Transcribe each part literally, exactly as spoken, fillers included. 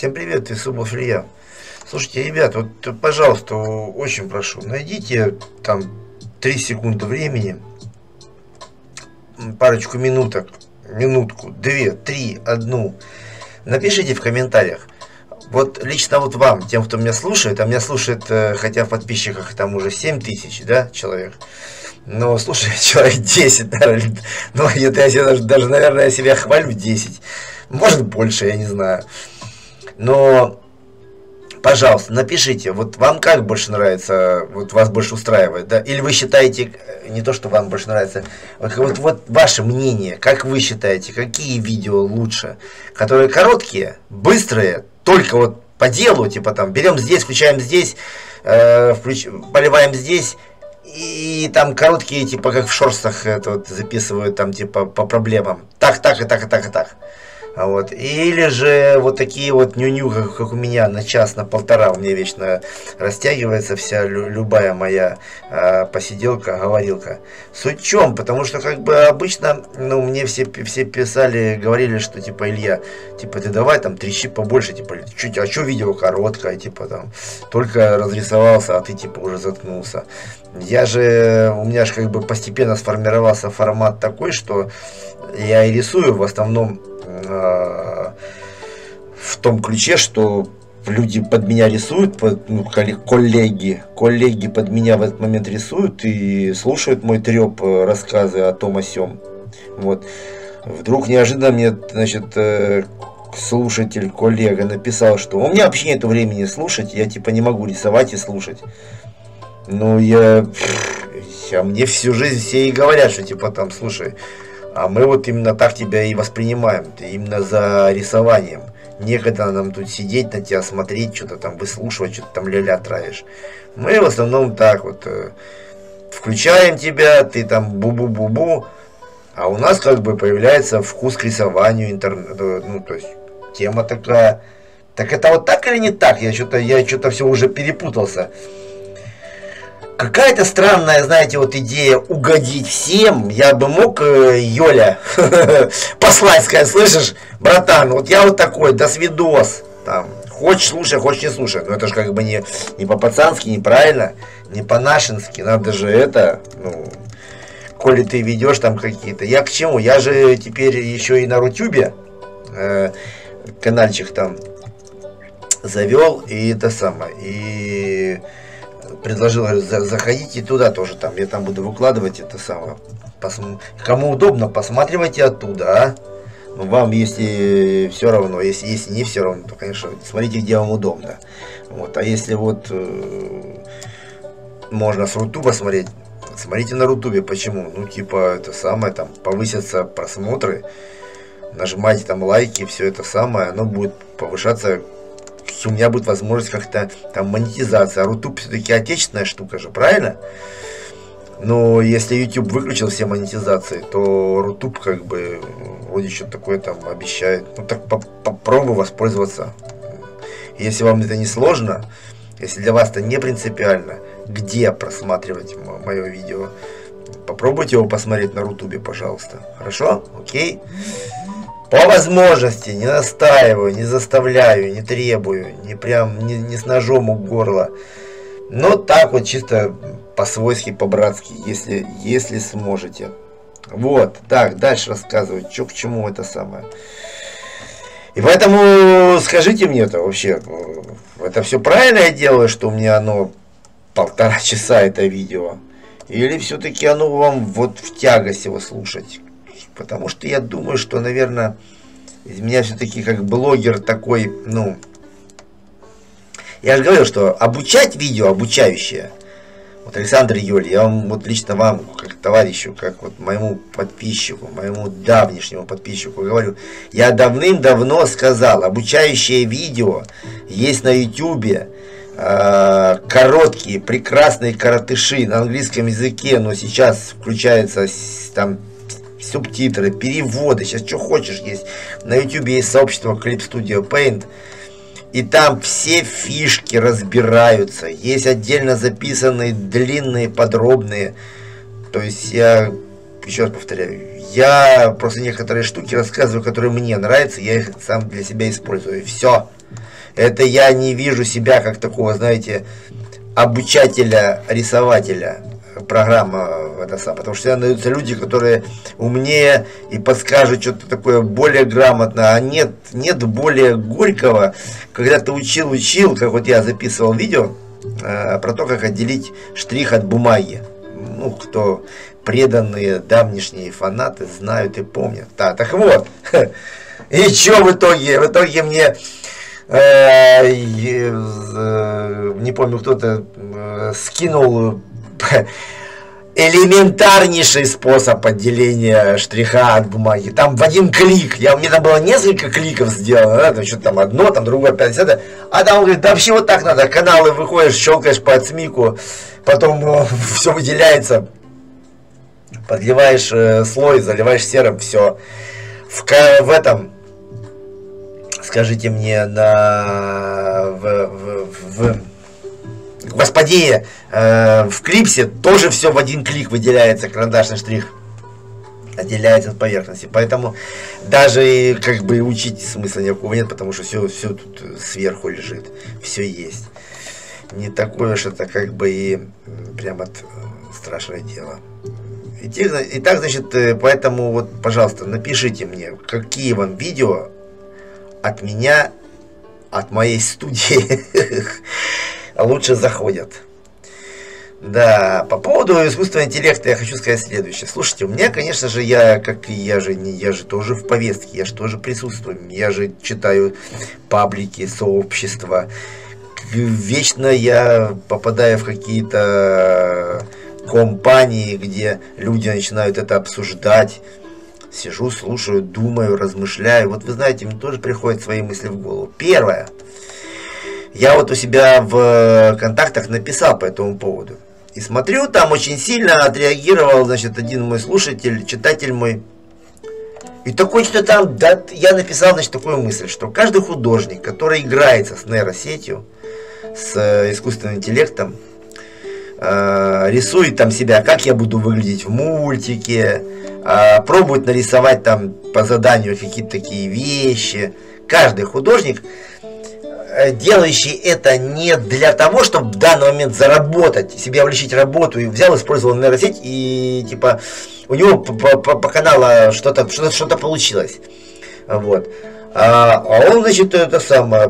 Всем привет, ты Субов Илья. Слушайте, ребят, вот, пожалуйста, очень прошу, найдите там три секунды времени, парочку минуток, минутку, две, три, одну. Напишите в комментариях. Вот лично вот вам, тем, кто меня слушает, а меня слушает, хотя в подписчиках там уже семь тысяч, да, человек. Но слушай, человек десять, наверное. Ну, это я себе даже, даже, наверное, я себя хвалю десять. Может больше, я не знаю. Но, пожалуйста, напишите, вот вам как больше нравится, вот вас больше устраивает, да? Или вы считаете, не то, что вам больше нравится, вот, вот, вот ваше мнение, как вы считаете, какие видео лучше? Которые короткие, быстрые, только вот по делу, типа там, берем здесь, включаем здесь, э, включ, поливаем здесь. И там короткие, типа, как в шорстах это вот записывают, там, типа, по проблемам. Так, так, и так, и так, и так. А вот. Или же вот такие вот ню-ню, как, как у меня, на час, на полтора. У меня вечно растягивается вся лю любая моя э, посиделка, говорилка. Суть в чем? Потому что, как бы, обычно, ну, мне все, все писали, говорили, что, типа, Илья, типа, ты давай там трещи побольше, типа, чуть, а что видео короткое, типа, там, только разрисовался, а ты, типа, уже заткнулся. Я же, у меня же, как бы, постепенно сформировался формат такой, что я и рисую в основном в том ключе, что люди под меня рисуют, под, ну, коллеги, коллеги под меня в этот момент рисуют и слушают мой треп, рассказы о том о сём. Вот. Вдруг неожиданно мне, значит, слушатель, коллега написал, что у меня вообще нет времени слушать, я типа не могу рисовать и слушать. Ну, я, я мне всю жизнь все и говорят, что типа там, слушай, а мы вот именно так тебя и воспринимаем, ты именно за рисованием. Некогда нам тут сидеть, на тебя смотреть, что-то там выслушивать, что-то там ля-ля травишь. Мы в основном так вот, э, включаем тебя, ты там бу-бу-бу-бу, а у нас как бы появляется вкус к рисованию, интернет, ну, то есть тема такая. Так это вот так или не так? Я что-то я что-то все уже перепутался. Какая-то странная, знаете, вот идея угодить всем. Я бы мог, э, Йоля, послать, сказать, слышишь, братан, вот я вот такой, до свидос. Там, хочешь слушай, хочешь не слушай. Но это же как бы не, не по-пацански, неправильно, не по-нашенски. Надо же это, ну, коли ты ведешь там какие-то. Я к чему? Я же теперь еще и на Рутюбе э, канальчик там завел, и это самое, и... предложил, говорю, заходите туда тоже, там я там буду выкладывать это самое. Посм... Кому удобно, посматривайте оттуда, а? Ну, вам, если все равно, если, если не все равно, то, конечно, смотрите, где вам удобно. Вот. А если вот э, можно с Рутуба смотреть, смотрите на Рутубе. Почему? Ну, типа, это самое, там, повысятся просмотры, нажимайте там лайки, все это самое, оно будет повышаться. У меня будет возможность как-то там монетизация. А Рутуб все-таки отечественная штука же, правильно? Но если YouTube выключил все монетизации, то Рутуб как бы вроде что-то такое там обещает. Ну так попробуй воспользоваться. Если вам это не сложно, если для вас это не принципиально, где просматривать мое видео, попробуйте его посмотреть на Рутубе, пожалуйста. Хорошо? Окей? По возможности, не настаиваю, не заставляю, не требую, не прям не, не с ножом у горла. Но так вот чисто по-свойски, по-братски, если, если сможете. Вот, так, дальше рассказывать, что к чему это самое. И поэтому скажите мне это вообще, это все правильно я делаю, что у меня оно полтора часа это видео? Или все-таки оно вам вот в тягость его слушать? Потому что я думаю, что, наверное, из меня все-таки как блогер такой, ну... Я же говорил, что обучать видео, обучающее, вот Александр Йоль, я вам, вот лично вам, как товарищу, как вот моему подписчику, моему давнишнему подписчику говорю, я давным-давно сказал, обучающее видео есть на ютубе, э, короткие, прекрасные коротыши на английском языке, но сейчас включается там... субтитры, переводы, сейчас что хочешь есть. На YouTube есть сообщество Clip Studio Paint, и там все фишки разбираются. Есть отдельно записанные длинные, подробные. То есть я, еще раз повторяю, я просто некоторые штуки рассказываю, которые мне нравятся, я их сам для себя использую. Все. Это я не вижу себя как такого, знаете, обучателя-рисователя. Программа это сам, потому что всегда найдутся люди, которые умнее и подскажут что-то такое более грамотно, а нет, нет более горького, когда ты учил, учил, как вот я записывал видео э, про то, как отделить штрих от бумаги. Ну, кто преданные давнишние фанаты знают и помнят. Да, так вот, и что в итоге? В итоге мне э, э, не помню, кто-то э, скинул элементарнейший способ отделения штриха от бумаги. Там в один клик. Я, у меня там было несколько кликов сделано. Да? Там что-то там одно, там другое, пятьдесят. А там он говорит, да вообще вот так надо. Каналы выходишь, щелкаешь по отсмику. Потом ну, все выделяется. Подливаешь э, слой, заливаешь серым, все. В, в этом, скажите мне, на... в... в, в Господи, э, в клипсе тоже все в один клик выделяется, карандашный штрих отделяется от поверхности. Поэтому даже как бы учить смысла никакого нет, потому что все, все тут сверху лежит, все есть. Не такое уж это как бы и прямо страшное дело. И, и так, значит, поэтому вот, пожалуйста, напишите мне, какие вам видео от меня, от моей студии лучше заходят. Да, по поводу искусственного интеллекта я хочу сказать следующее. Слушайте, у меня, конечно же, я, как и я же, не, я же тоже в повестке, я же тоже присутствую, я же читаю паблики, сообщества. Вечно я попадаю в какие-то компании, где люди начинают это обсуждать. Сижу, слушаю, думаю, размышляю. Вот вы знаете, мне тоже приходят свои мысли в голову. Первое. Я вот у себя в контактах написал по этому поводу. И смотрю, там очень сильно отреагировал, значит, один мой слушатель, читатель мой. И такой, что там, да, я написал, значит, такую мысль, что каждый художник, который играется с нейросетью, с искусственным интеллектом, э, рисует там себя, как я буду выглядеть в мультике, э, пробует нарисовать там по заданию какие-то такие вещи. Каждый художник, делающий это не для того, чтобы в данный момент заработать, себе облегчить работу, и взял, использовал нейросеть, и типа у него по, по, по каналу что-то что-то что-то получилось. Вот. А, а он, значит, это самое.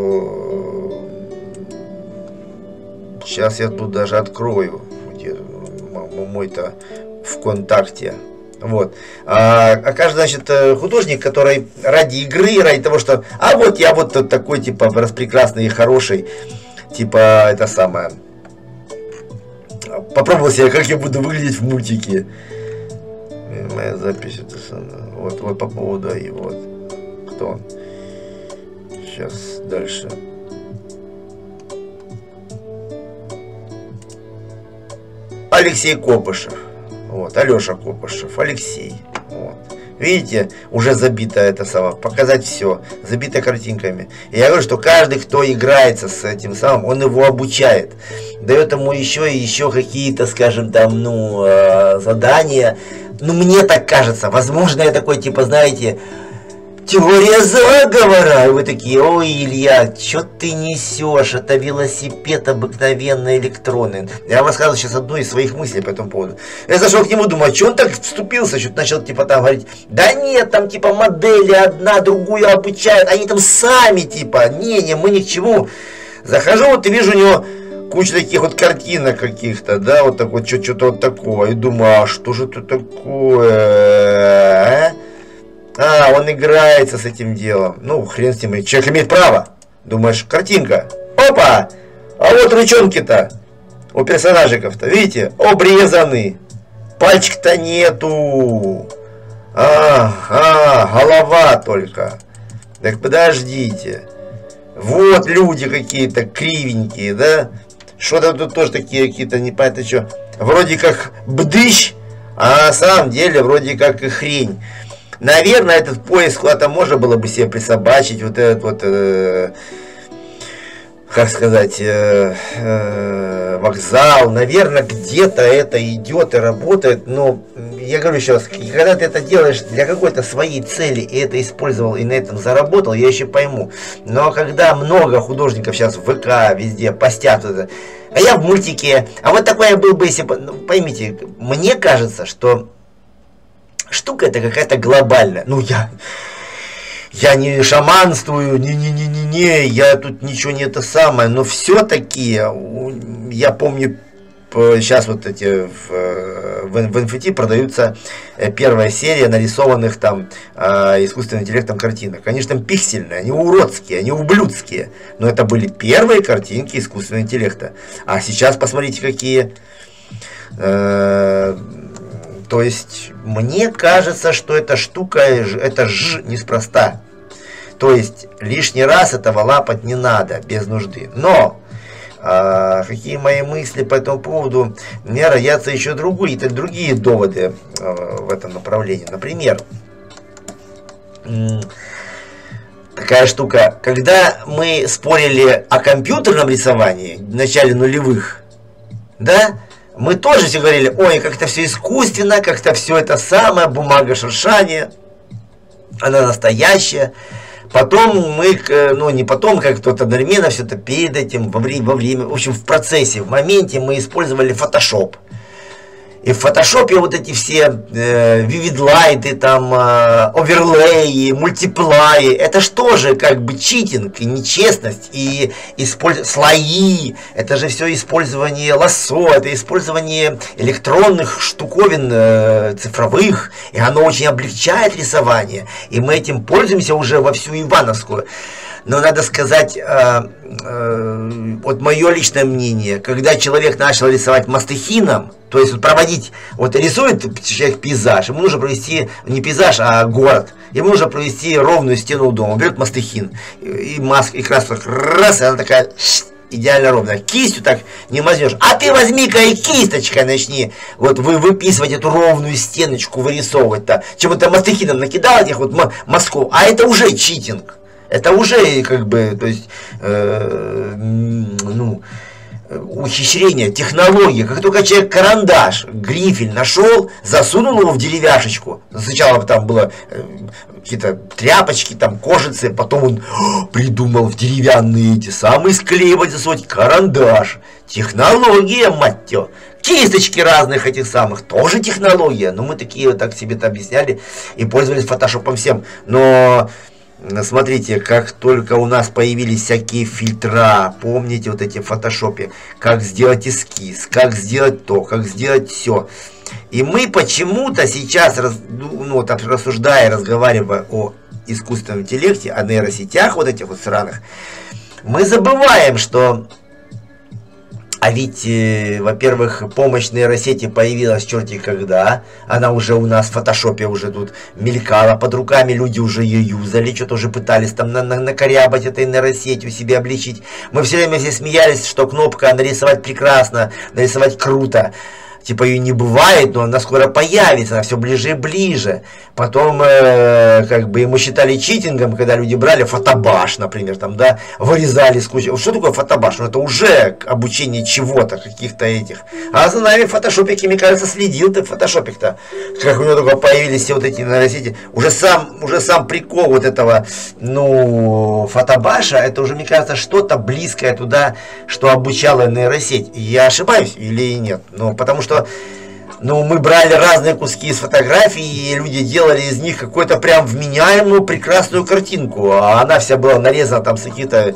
Сейчас я тут даже открою мой-то ВКонтакте. Вот. А, а каждый, значит, художник, который ради игры, ради того, что а вот я вот такой, типа, распрекрасный и хороший, типа, это самое, попробовал себе, как я буду выглядеть в мультике. Моя запись, это самое. Вот, вот по поводу, и вот, кто он? Сейчас, дальше. Алексей Копышев. Вот, Алеша Копышев, Алексей. Вот. Видите, уже забито это самое, показать все, забито картинками. И я говорю, что каждый, кто играется с этим самым, он его обучает. Дает ему еще и еще какие-то, скажем, там, ну, э, задания. Ну, мне так кажется, возможно, я такой, типа, знаете, теория заговора. И вы такие, ой, Илья, что ты несешь? Это велосипед обыкновенный электронный. Я вам рассказываю сейчас одну из своих мыслей по этому поводу. Я зашел к нему, думаю, а что он так вступился? Что-то начал, типа, там говорить, да нет, там, типа, модели одна другую обучают. Они там сами, типа, не-не, мы ни к чему. Захожу, вот и вижу у него куча таких вот картинок каких-то, да, вот так вот, что-то вот такого. И думаю, а что же это такое, а? А, он играется с этим делом. Ну, хрен с ним. Человек имеет право. Думаешь, картинка. Опа! А вот ручонки-то у персонажиков-то, видите, обрезаны. Пальчик-то нету. А, а, голова только. Так подождите. Вот люди какие-то кривенькие, да? Что-то тут тоже такие какие-то непонятно что. Вроде как бдыщ, а на самом деле вроде как и хрень. Наверное, этот пояс куда-то можно было бы себе присобачить, вот этот вот, э, как сказать, э, э, вокзал, наверное, где-то это идет и работает, но я говорю еще раз, когда ты это делаешь для какой-то своей цели и это использовал и на этом заработал, я еще пойму. Но когда много художников сейчас в ВК, везде постят это, а я в мультике, а вот такой я был бы, если, ну, поймите, мне кажется, что штука это какая-то глобальная, ну я... Я не шаманствую, не-не-не-не-не, я тут ничего не это самое, но все-таки, я помню, сейчас вот эти в, в, в эн эф ти продаются первая серия нарисованных там искусственным интеллектом картинок. Они же там пиксельные, они уродские, они ублюдские, но это были первые картинки искусственного интеллекта. А сейчас посмотрите какие... То есть, мне кажется, что эта штука, это ж неспроста. То есть, лишний раз этого лапать не надо, без нужды. Но, э, какие мои мысли по этому поводу, мне родятся еще другие, другие доводы э, в этом направлении. Например, такая штука, когда мы спорили о компьютерном рисовании в начале нулевых, да, мы тоже все говорили, ой, как-то все искусственно, как-то все это самое, бумага шуршание, она настоящая. Потом мы, ну не потом, как кто-то одновременно все это перед этим, во время, во время, в общем, в процессе, в моменте мы использовали Photoshop. И в фотошопе вот эти все э, вивидлайты, там, э, оверлеи, мультиплаи, это же тоже как бы читинг и нечестность, и использ... слои, это же все использование лассо, это использование электронных штуковин э, цифровых, и оно очень облегчает рисование, и мы этим пользуемся уже во всю Ивановскую. Но надо сказать, э, э, вот мое личное мнение, когда человек начал рисовать мастихином, то есть вот проводить, вот рисует человек пейзаж, ему нужно провести не пейзаж, а город, ему нужно провести ровную стену у дома, берет мастихин, и маска, и краску раз, и она такая идеально ровная, кистью так не мазнешь, а ты возьми-ка и кисточкой начни, вот вы выписывать эту ровную стеночку, вырисовывать-то, чем-то мастихином накидал этих вот мазков, а это уже читинг. Это уже как бы, то есть, э, ну, ухищрение, технология. Как только человек карандаш, грифель нашел, засунул его в деревяшечку. Сначала там было э, какие-то тряпочки, там кожицы, потом он о, придумал в деревянные эти самые склеивать, засунуть карандаш. Технология, мать ее. Кисточки разных этих самых, тоже технология. Но мы такие вот так себе-то объясняли и пользовались фотошопом всем. Но... Смотрите, как только у нас появились всякие фильтра, помните вот эти в фотошопе, как сделать эскиз, как сделать то, как сделать все. И мы почему-то сейчас, ну, там, рассуждая, разговаривая о искусственном интеллекте, о нейросетях вот этих вот сраных, мы забываем, что... А ведь, э, во-первых, помощь нейросети появилась черти когда. Она уже у нас в фотошопе уже тут мелькала под руками, люди уже ее юзали, что-то уже пытались там на на накорябать этой нейросетью, себе обличить. Мы все время все смеялись, что кнопка нарисовать прекрасно, нарисовать круто. Типа ее не бывает, но она скоро появится, она все ближе и ближе. Потом, э, как бы, ему считали читингом, когда люди брали фотобаш, например, там, да, вырезали с кучей. Что такое фотобаш? Ну, это уже обучение чего-то, каких-то этих. А за нами фотошопик, мне кажется, следил ты фотошопик-то. Как у него только появились все вот эти нейросети. Уже сам, уже сам прикол вот этого, ну, фотобаша, это уже, мне кажется, что-то близкое туда, что обучала нейросеть. Я ошибаюсь или нет? Ну, потому что ну, мы брали разные куски из фотографий, и люди делали из них какую-то прям вменяемую прекрасную картинку. А она вся была нарезана там с каких-то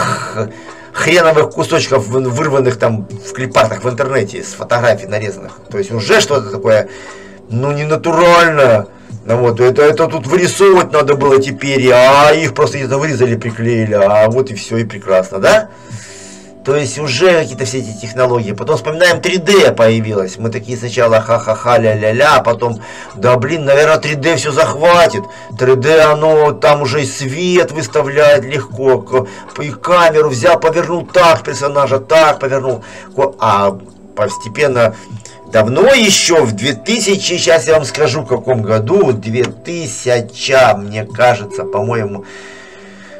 хреновых кусочков, вырванных там в клипартах в интернете, с фотографий нарезанных. То есть уже что-то такое, ну, не натурально. Ну, вот, это, это тут вырисовывать надо было теперь, а их просто где-то вырезали, приклеили, а вот и все, и прекрасно, да? То есть уже какие-то все эти технологии. Потом вспоминаем, три дэ появилось. Мы такие сначала ха-ха-ха, ля-ля-ля, а потом, да блин, наверное, три дэ все захватит. три дэ, оно там уже и свет выставляет легко. И камеру взял, повернул так, персонажа так, повернул. А постепенно, давно еще, в две тысячи, сейчас я вам скажу, в каком году, две тысячи, мне кажется, по-моему...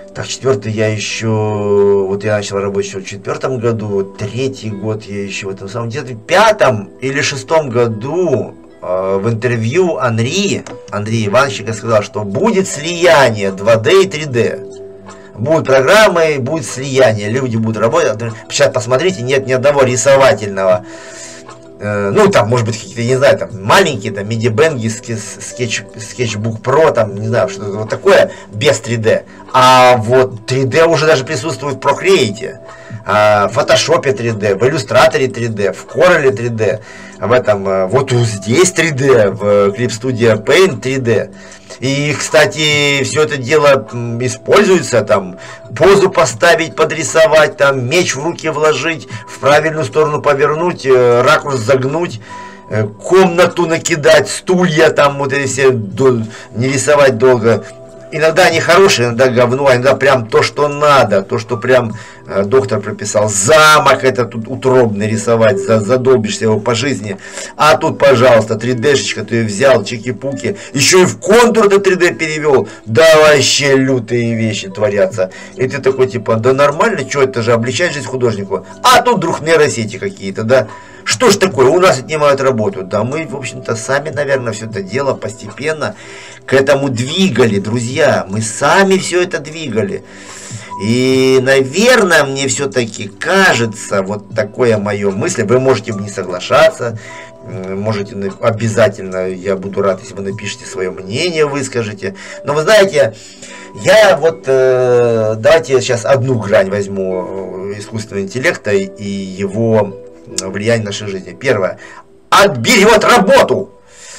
Так, четвертый я еще, вот я начал работать еще в четвертом году, третий год я еще в этом самом, где-то в пятом или шестом году э, в интервью Анри, Андрей Иванович сказал, что будет слияние два дэ и три дэ. Будут программы, будет слияние, люди будут работать. Сейчас посмотрите, нет ни одного рисовательного. Э, ну, там, может быть, какие-то, не знаю, там, маленькие, там, мидибенги, скетч, скетчбук про, там, не знаю, что-то вот такое, без три дэ. А вот три дэ уже даже присутствует в Procreate, в Photoshop три дэ, в Illustrator три дэ, в Corel три дэ, в этом, вот здесь три дэ, в Clip Studio Paint три дэ. И, кстати, все это дело используется, там, позу поставить, подрисовать, там, меч в руки вложить, в правильную сторону повернуть, ракурс загнуть, комнату накидать, стулья там, вот эти все, не рисовать долго. Иногда они хорошие, иногда говно, а иногда прям то, что надо, то, что прям э, доктор прописал. Замок это тут утробный рисовать, за, задолбишься его по жизни. А тут, пожалуйста, три дэ-шечка ты взял, чики-пуки, еще и в контур до три дэ перевел. Да вообще лютые вещи творятся. И ты такой, типа, да нормально, что это же облегчать жизнь художнику. А тут вдруг нейросети какие-то, да. Что ж такое, у нас отнимают работу. Да мы, в общем-то, сами, наверное, все это дело постепенно к этому двигали, друзья. Мы сами все это двигали. И, наверное, мне все-таки кажется, вот такое мое мысль, вы можете не соглашаться, можете обязательно, я буду рад, если вы напишите свое мнение, выскажете. Но вы знаете, я вот, э, давайте я сейчас одну грань возьму искусственного интеллекта и его влияние на нашу жизнь. Первое. Отберет работу.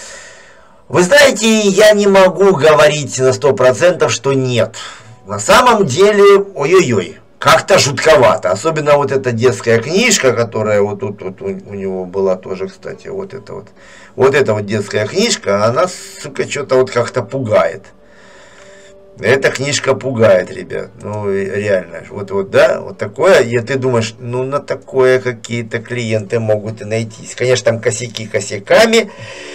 Вы знаете, я не могу говорить на сто процентов, что нет. На самом деле, ой-ой-ой, как-то жутковато. Особенно вот эта детская книжка, которая вот тут вот, у, у него была тоже, кстати, вот эта вот. Вот эта вот детская книжка, она, сука, что-то вот как-то пугает. Эта книжка пугает, ребят. Ну, реально. Вот, вот, да, вот такое. И ты думаешь, ну, на такое какие-то клиенты могут и найтись. Конечно, там косяки косяками,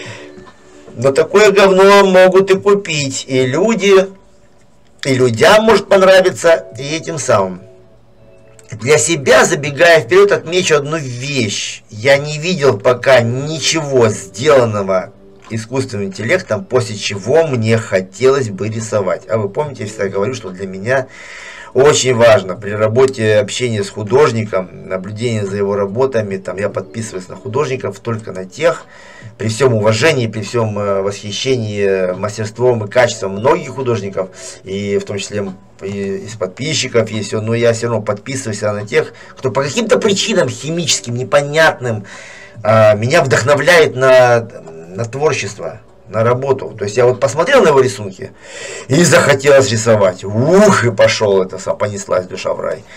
но такое говно могут и купить. И люди, и людям может понравиться, и этим самым. Для себя, забегая вперед, отмечу одну вещь. Я не видел пока ничего сделанного искусственным интеллектом, после чего мне хотелось бы рисовать. А вы помните, я всегда говорю, что для меня очень важно при работе общения с художником, наблюдение за его работами, там я подписываюсь на художников только на тех, при всем уважении, при всем восхищении мастерством и качеством многих художников, и в том числе и из подписчиков есть все, но я все равно подписываюсь на тех, кто по каким-то причинам химическим, непонятным, меня вдохновляет на на творчество, на работу. То есть я вот посмотрел на его рисунки и захотелось рисовать. Ух, и пошел это, понеслась душа в рай.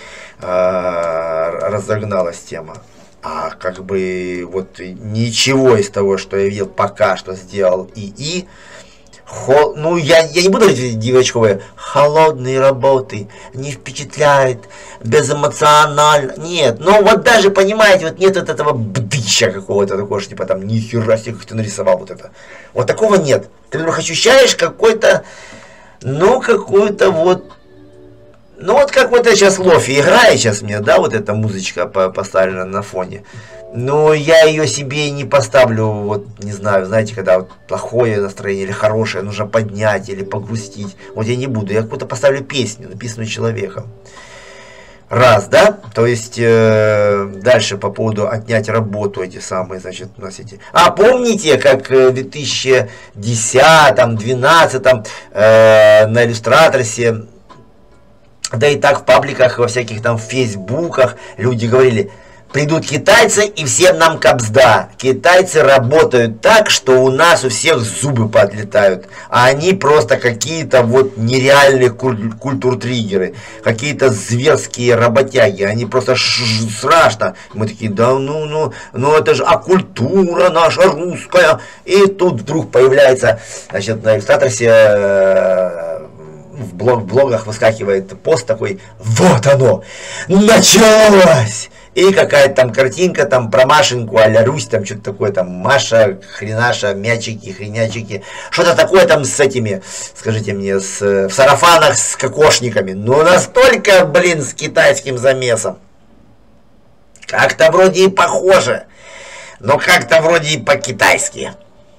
А, разогналась тема. А как бы вот ничего из того, что я видел пока что сделал ИИ, Хол... Ну, я, я не буду говорить девочковые, холодные работы, не впечатляет, безэмоционально. Нет, ну вот даже, понимаете, вот нет вот этого бдыща какого-то такого, что типа там, нихера себе, как ты нарисовал вот это. Вот такого нет. Ты вдруг ощущаешь какой-то, ну, какую-то вот, ну вот как вот я сейчас лофи играет сейчас мне, да, вот эта музычка поставлена на фоне. Но я ее себе не поставлю, вот, не знаю, знаете, когда вот плохое настроение или хорошее, нужно поднять или погрустить. Вот я не буду, я какую-то поставлю песню, написанную человеком. Раз, да? То есть, э, дальше по поводу отнять работу, эти самые, значит, у нас эти... А помните, как в две тысячи десятом, две тысячи двенадцатом э, на Иллюстраторсе, да и так в пабликах, во всяких там фейсбуках люди говорили... Придут китайцы и всем нам кабзда. Китайцы работают так, что у нас у всех зубы поотлетают. А они просто какие-то вот нереальные культур-триггеры. Какие-то зверские работяги. Они просто страшно. Мы такие, да ну, ну, ну это же, а культура наша русская. И тут вдруг появляется, значит, на Иллюстраторсе э, в, блог, в блогах выскакивает пост такой, вот оно, началось. И И какая-то там картинка там про Машеньку, а-ля Русь, там что-то такое, там Маша, хренаша, мячики, хренячики. Что-то такое там с этими, скажите мне, с, в сарафанах с кокошниками. Ну настолько, блин, с китайским замесом. Как-то вроде и похоже, но как-то вроде и по-китайски.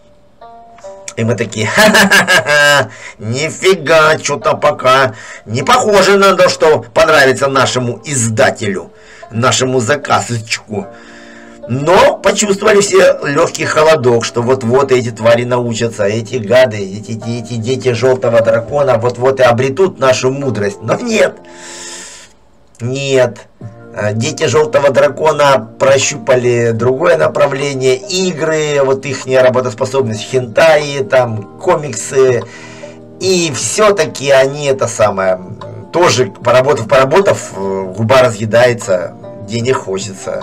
И мы такие, ха-ха-ха-ха, нифига, что-то пока не похоже на то, что понравится нашему издателю, нашему заказчику. Но почувствовали все легкий холодок, что вот-вот эти твари научатся, эти гады, эти, эти дети желтого дракона вот-вот и обретут нашу мудрость. Но нет, нет. Дети желтого дракона прощупали другое направление, игры, вот их работоспособность, хентаи, там, комиксы, и все-таки они это самое, тоже поработав, поработав, губа разъедается, денег хочется.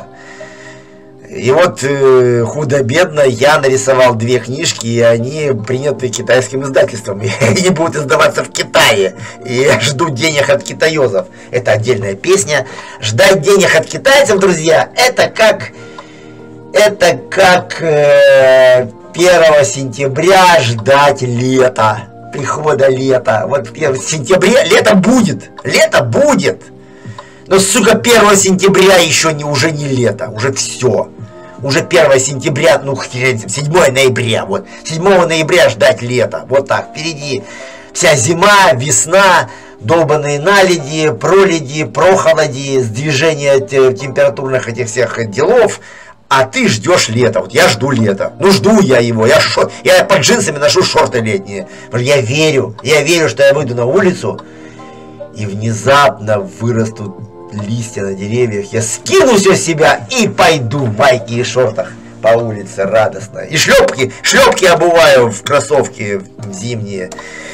И вот э, худо-бедно я нарисовал две книжки, и они приняты китайским издательством. И они будут издаваться в Китае. И я жду денег от китаёзов. Это отдельная песня. Ждать денег от китайцев, друзья, это как... Это как э, первого сентября ждать лета. Прихода лета. Вот в сентябре лето будет. Лето будет. Но, сука, первого сентября еще не, уже не лето. Уже все. Уже первого сентября, ну, седьмого ноября, вот, седьмого ноября ждать лета, вот так, впереди вся зима, весна, долбаные наледи, проледи, прохолоди, сдвижение температурных этих всех делов, а ты ждешь лета, вот я жду лета, ну, жду я его, я, шор... я под джинсами ношу шорты летние, я верю, я верю, что я выйду на улицу, и внезапно вырастут листья на деревьях, я скину все с себя и пойду в майке и шортах по улице радостно. И шлепки, шлепки обуваю в кроссовки зимние.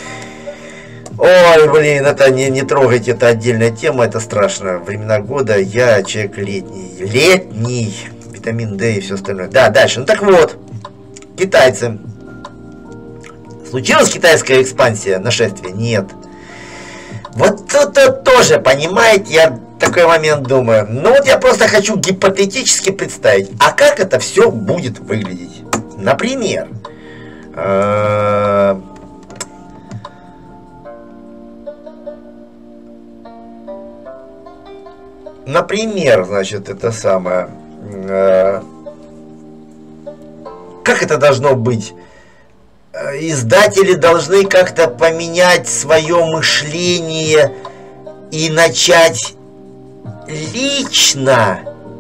Ой, блин, это не, не трогайте, это отдельная тема, это страшно. Времена года, я человек летний. Летний. Витамин D и все остальное. Да, дальше. Ну так вот, китайцы. Случилась китайская экспансия, нашествие? Нет. Вот тут тоже, понимаете, я такой момент думаю, ну вот я просто хочу гипотетически представить, а как это все будет выглядеть. Например, э например, значит, это самое, э как это должно быть? Издатели должны как-то поменять свое мышление и начать лично,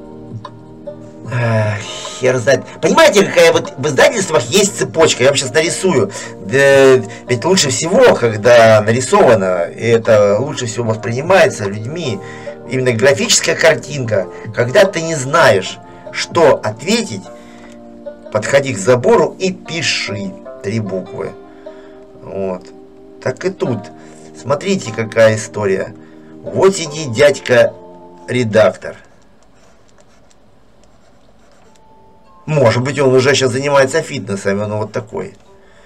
ах, хер знает. Понимаете, какая вот в издательствах есть цепочка. Я вам сейчас нарисую. Да, ведь лучше всего, когда нарисовано, и это лучше всего воспринимается людьми, именно графическая картинка, когда ты не знаешь, что ответить, подходи к забору и пиши три буквы. Вот. Так и тут. Смотрите, какая история. Вот сидит дядька-редактор. Может быть, он уже сейчас занимается фитнесом, он вот такой.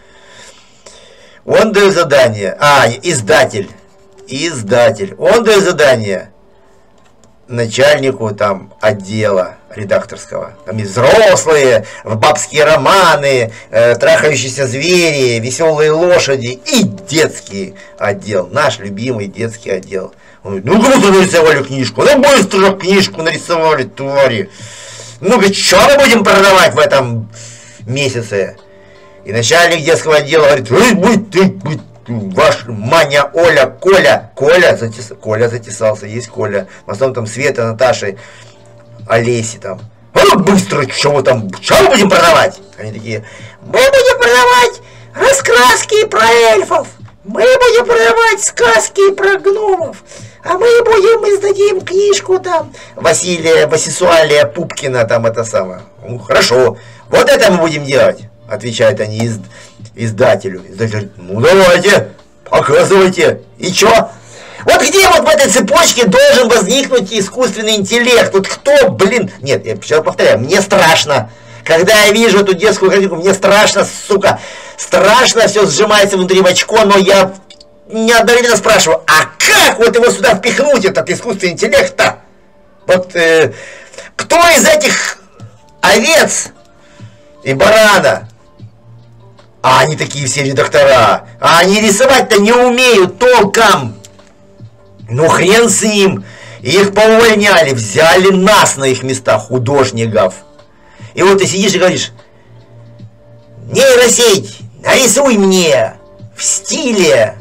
Он дает задание. А, издатель. Издатель. Он дает задание начальнику там отдела редакторского. Там есть взрослые, бабские романы, э, трахающиеся звери, веселые лошади и детский отдел. Наш любимый детский отдел. Он говорит, ну круто нарисовали книжку, ну быстро книжку нарисовали, твари. Ну-ка, что мы будем продавать в этом месяце? И начальник детского отдела говорит, эй, будь ты, будь ваш Маня, Оля, Коля, Коля, затес... Коля затесался, есть Коля. В основном там Света, Наташи, Олеси там. А быстро, чего там, что мы будем продавать? Они такие, мы будем продавать раскраски про эльфов, мы будем продавать сказки про гномов, а мы будем, издадим книжку там Василия, Васисуалия Пупкина, там это самое. Ну, хорошо, вот это мы будем делать, отвечают они из... издателю. Издатель говорит, ну давайте, показывайте. И чё? Вот где вот в этой цепочке должен возникнуть искусственный интеллект? Вот кто, блин? Нет, я сейчас повторяю, мне страшно. Когда я вижу эту детскую картинку, мне страшно, сука. Страшно, все сжимается внутри в очко, но я неодновременно спрашиваю, а как вот его сюда впихнуть, этот искусственный интеллект-то? Вот, э, Кто из этих овец и барана? А они такие все редактора. А они рисовать-то не умеют толком. Ну хрен с ним. Их поувольняли, взяли нас на их места, художников. И вот ты сидишь и говоришь: нейросеть, нарисуй мне в стиле.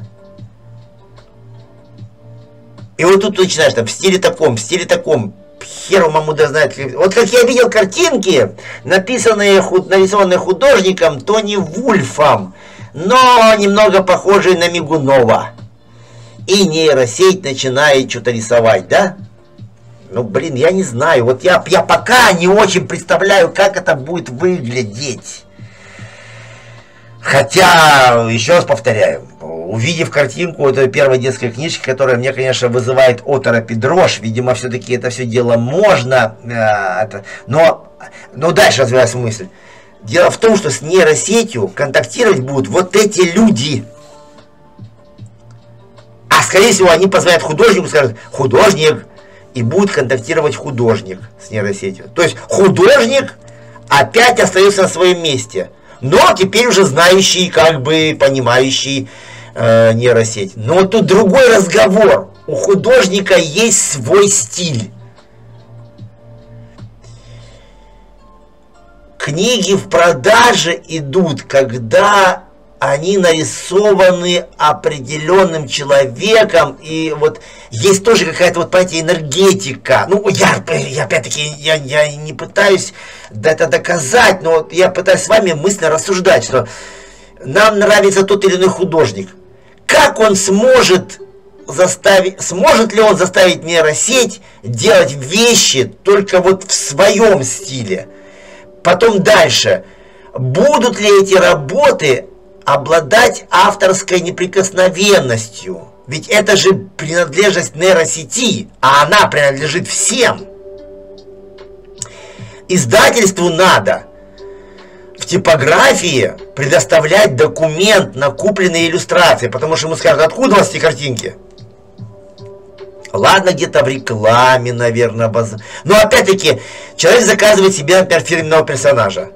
И вот тут ты начинаешь там в стиле таком, в стиле таком. Херу мамуда знает. Вот как я видел картинки, написанные, нарисованные художником Тони Вульфом, но немного похожие на Мигунова. И нейросеть начинает что-то рисовать, да? Ну, блин, я не знаю. Вот я, я пока не очень представляю, как это будет выглядеть. Хотя, еще раз повторяю, увидев картинку этой первой детской книжки, которая мне, конечно, вызывает оторопь и дрожь, видимо, все-таки это все дело можно, э, это, но, но дальше развиваясь мысль. Дело в том, что с нейросетью контактировать будут вот эти люди. А скорее всего они позвонят художнику, скажут: художник, и будет контактировать художник с нейросетью. То есть художник опять остается на своем месте. Но теперь уже знающий, как бы понимающий э, нейросеть. Но тут другой разговор. У художника есть свой стиль. Книги в продаже идут, когда они нарисованы определенным человеком, и вот есть тоже какая-то вот, понимаете, энергетика. Ну, я, я опять-таки, я, я не пытаюсь это доказать, но вот я пытаюсь с вами мысленно рассуждать, что нам нравится тот или иной художник. Как он сможет заставить, сможет ли он заставить нейросеть делать вещи только вот в своем стиле? Потом дальше. Будут ли эти работы обладать авторской неприкосновенностью? Ведь это же принадлежность нейросети, а она принадлежит всем. Издательству надо в типографии предоставлять документ на купленные иллюстрации, потому что ему скажут: откуда у вас эти картинки? Ладно, где-то в рекламе, наверное, баз... но опять-таки человек заказывает себе, например, фирменного персонажа.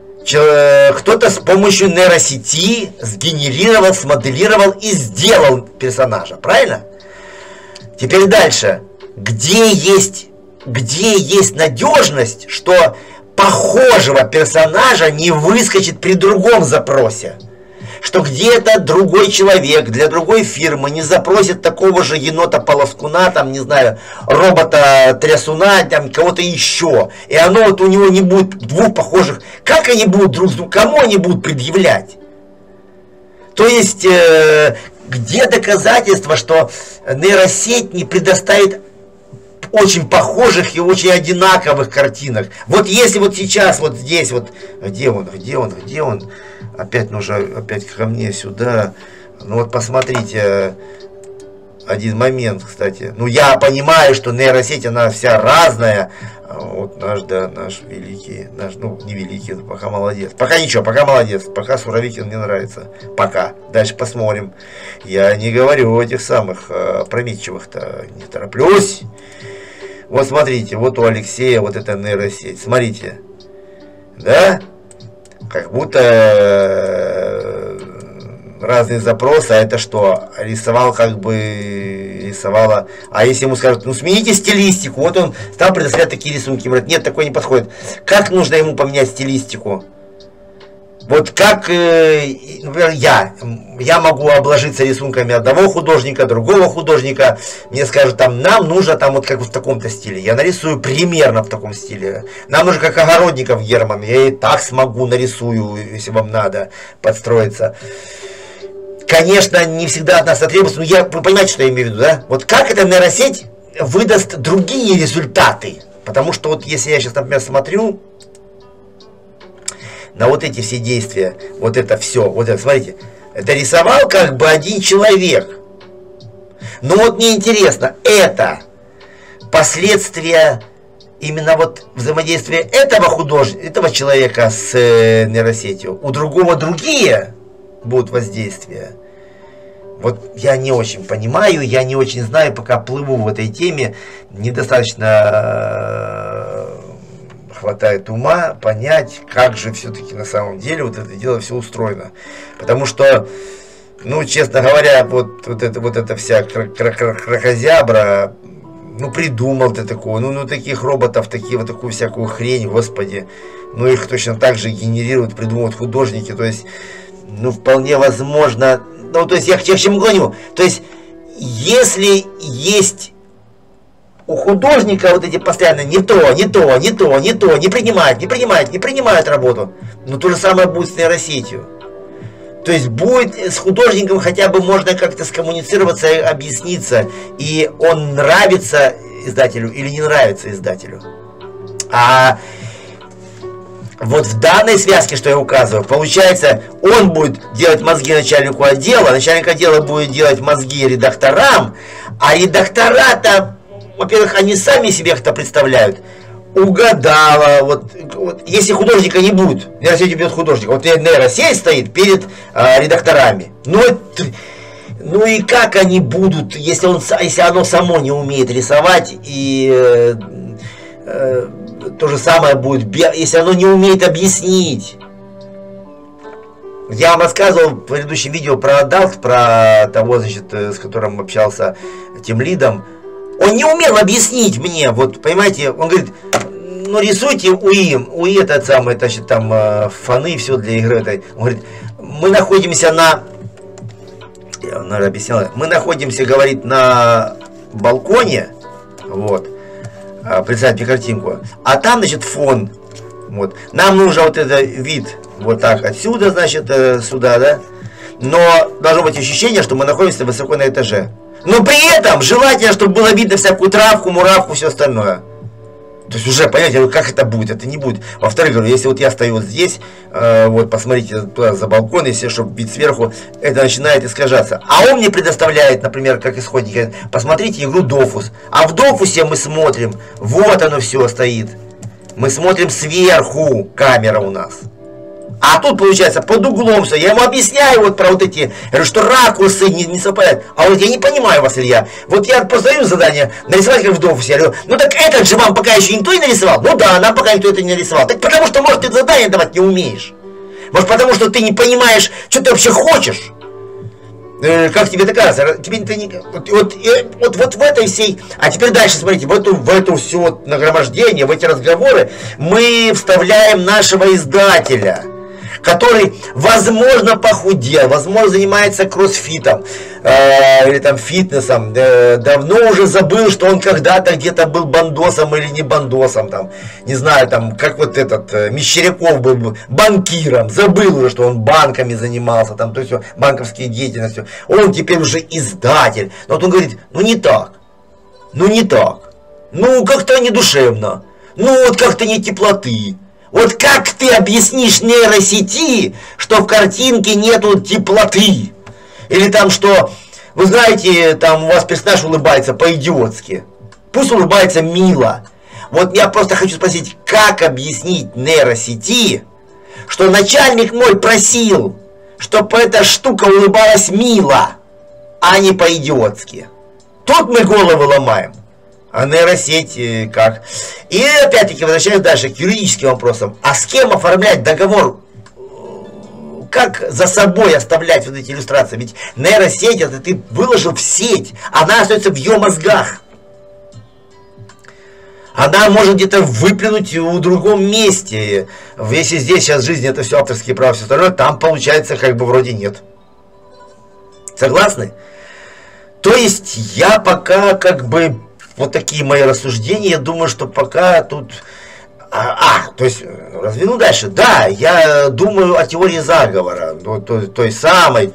Кто-то с помощью нейросети сгенерировал, смоделировал и сделал персонажа, правильно? Теперь дальше. Где есть, где есть надежность, что похожего персонажа не выскочит при другом запросе? Что где-то другой человек для другой фирмы не запросит такого же енота-полоскуна, там, не знаю, робота-трясуна, там, кого-то еще. И оно вот у него не будет двух похожих. Как они будут друг с другом, кому они будут предъявлять? То есть, э, где доказательства, что нейросеть не предоставит очень похожих и очень одинаковых картинок? Вот если вот сейчас, вот здесь, вот, где он, где он, где он? Опять нужно, опять ко мне сюда. Ну вот посмотрите, один момент, кстати. Ну я понимаю, что нейросеть, она вся разная. Вот наш, да, наш великий, наш, ну не великий, пока молодец. Пока ничего, пока молодец. Пока Суровикин мне нравится. Пока. Дальше посмотрим. Я не говорю этих самых опрометчивых-то, не тороплюсь. Вот смотрите, вот у Алексея вот эта нейросеть. Смотрите. Да? Как будто э, разные запросы, а это что? Рисовал как бы, рисовала. А если ему скажут: ну смените стилистику, вот он стал предоставлять такие рисунки. Говорит: нет, такой не подходит. Как нужно ему поменять стилистику? Вот как, э, например, я, я могу обложиться рисунками одного художника, другого художника. Мне скажут: там, нам нужно там вот как в таком-то стиле. Я нарисую примерно в таком стиле. Нам нужно как Огородников Герман. Я и так смогу нарисую, если вам надо подстроиться. Конечно, не всегда от нас это требуется, но я, вы понимаете, что я имею в виду, да? Вот как эта нейросеть выдаст другие результаты? Потому что вот если я сейчас, например, смотрю на вот эти все действия, вот это все, вот это, смотрите, это рисовал как бы один человек. Но вот мне интересно, это последствия именно вот взаимодействия этого художника, этого человека с э, нейросетью. У другого другие будут воздействия. Вот я не очень понимаю, я не очень знаю, пока плыву в этой теме, недостаточно хватает ума понять, как же все-таки на самом деле вот это дело все устроено. Потому что, ну, честно говоря, вот, вот, это, вот эта вся кракозябра, ну, придумал ты такого, ну, ну, таких роботов, такие, вот такую всякую хрень, господи. Ну, их точно так же генерируют, придумывают художники, то есть, ну, вполне возможно, ну, то есть, я, я к чему гоню? То есть, если есть у художника вот эти постоянно не то, не то, не то, не то, не принимают, не принимают, не принимают работу. Но то же самое будет с нейросетью. То есть будет с художником хотя бы можно как-то скоммуницироваться, объясниться, и он нравится издателю или не нравится издателю. А вот в данной связке, что я указываю, получается, он будет делать мозги начальнику отдела, начальник отдела будет делать мозги редакторам, а редактора-то, во-первых, они сами себе это представляют. Угадала, вот, вот если художника не будет, нейросеть убьет художника, вот нейросеть стоит перед а, редакторами. Ну, это, ну и как они будут, если, он, если оно само не умеет рисовать, и э, э, то же самое будет, если оно не умеет объяснить. Я вам рассказывал в предыдущем видео про Адалт, про того, значит, с которым общался тимлидом. Он не умел объяснить мне, вот, понимаете, он говорит, ну, рисуйте УИ, УИ это самое, значит, там, фоны, все для игры. Это. Он говорит, мы находимся на, я, наверное, объяснял, мы находимся, говорит, на балконе, вот, представьте картинку, а там, значит, фон, вот, нам нужен вот этот вид, вот так, отсюда, значит, сюда, да, но должно быть ощущение, что мы находимся высоко на этаже. Но при этом желательно, чтобы было видно всякую травку, муравку, все остальное. То есть уже, понимаете, как это будет, это не будет. Во-вторых, говорю, если вот я стою вот здесь, э, вот посмотрите туда за балкон, если чтобы вид сверху, это начинает искажаться. А он мне предоставляет, например, как исходник, говорит, посмотрите игру Дофус. А в Дофусе мы смотрим, вот оно все стоит. Мы смотрим сверху, камера у нас. А тут получается под углом все. Я ему объясняю вот про вот эти, говорю, что ракурсы не, не совпадают. А вот я не понимаю вас, Илья. Вот я просто даю задание нарисовать как в Дофусе. Я говорю, ну так этот же вам пока еще никто не нарисовал. Ну да, нам пока никто это не нарисовал. Так потому что, может, ты задание давать не умеешь. Может, потому что ты не понимаешь, что ты вообще хочешь. Э, как тебе это кажется? Тебе это не... вот, вот, вот, вот в этой всей... А теперь дальше, смотрите, в эту, в эту все вот нагромождение, в эти разговоры мы вставляем нашего издателя, который, возможно, похудел, возможно, занимается кроссфитом э, или там фитнесом, э, давно уже забыл, что он когда-то где-то был бандосом или не бандосом, там, не знаю, там, как вот этот э, Мещеряков был банкиром, забыл уже, что он банками занимался, там, то есть банковской деятельностью, он теперь уже издатель. Но вот он говорит, ну не так, ну не так, ну как-то не душевно, ну вот как-то не теплоты. Вот как ты объяснишь нейросети, что в картинке нету теплоты? Или там, что, вы знаете, там у вас персонаж улыбается по-идиотски. Пусть улыбается мило. Вот я просто хочу спросить, как объяснить нейросети, что начальник мой просил, чтобы эта штука улыбалась мило, а не по-идиотски. Тут мы головы ломаем. А нейросеть как? И опять-таки возвращаюсь дальше к юридическим вопросам. А с кем оформлять договор? Как за собой оставлять вот эти иллюстрации? Ведь нейросеть, это ты выложил в сеть, она остается в ее мозгах. Она может где-то выплюнуть в другом месте. Если здесь сейчас жизнь, это все авторские права, все остальное, там получается как бы вроде нет. Согласны? То есть я пока как бы... Вот такие мои рассуждения. Я думаю, что пока тут... А, а то есть, развину дальше. Да, я думаю о теории заговора. Ну, той, той самой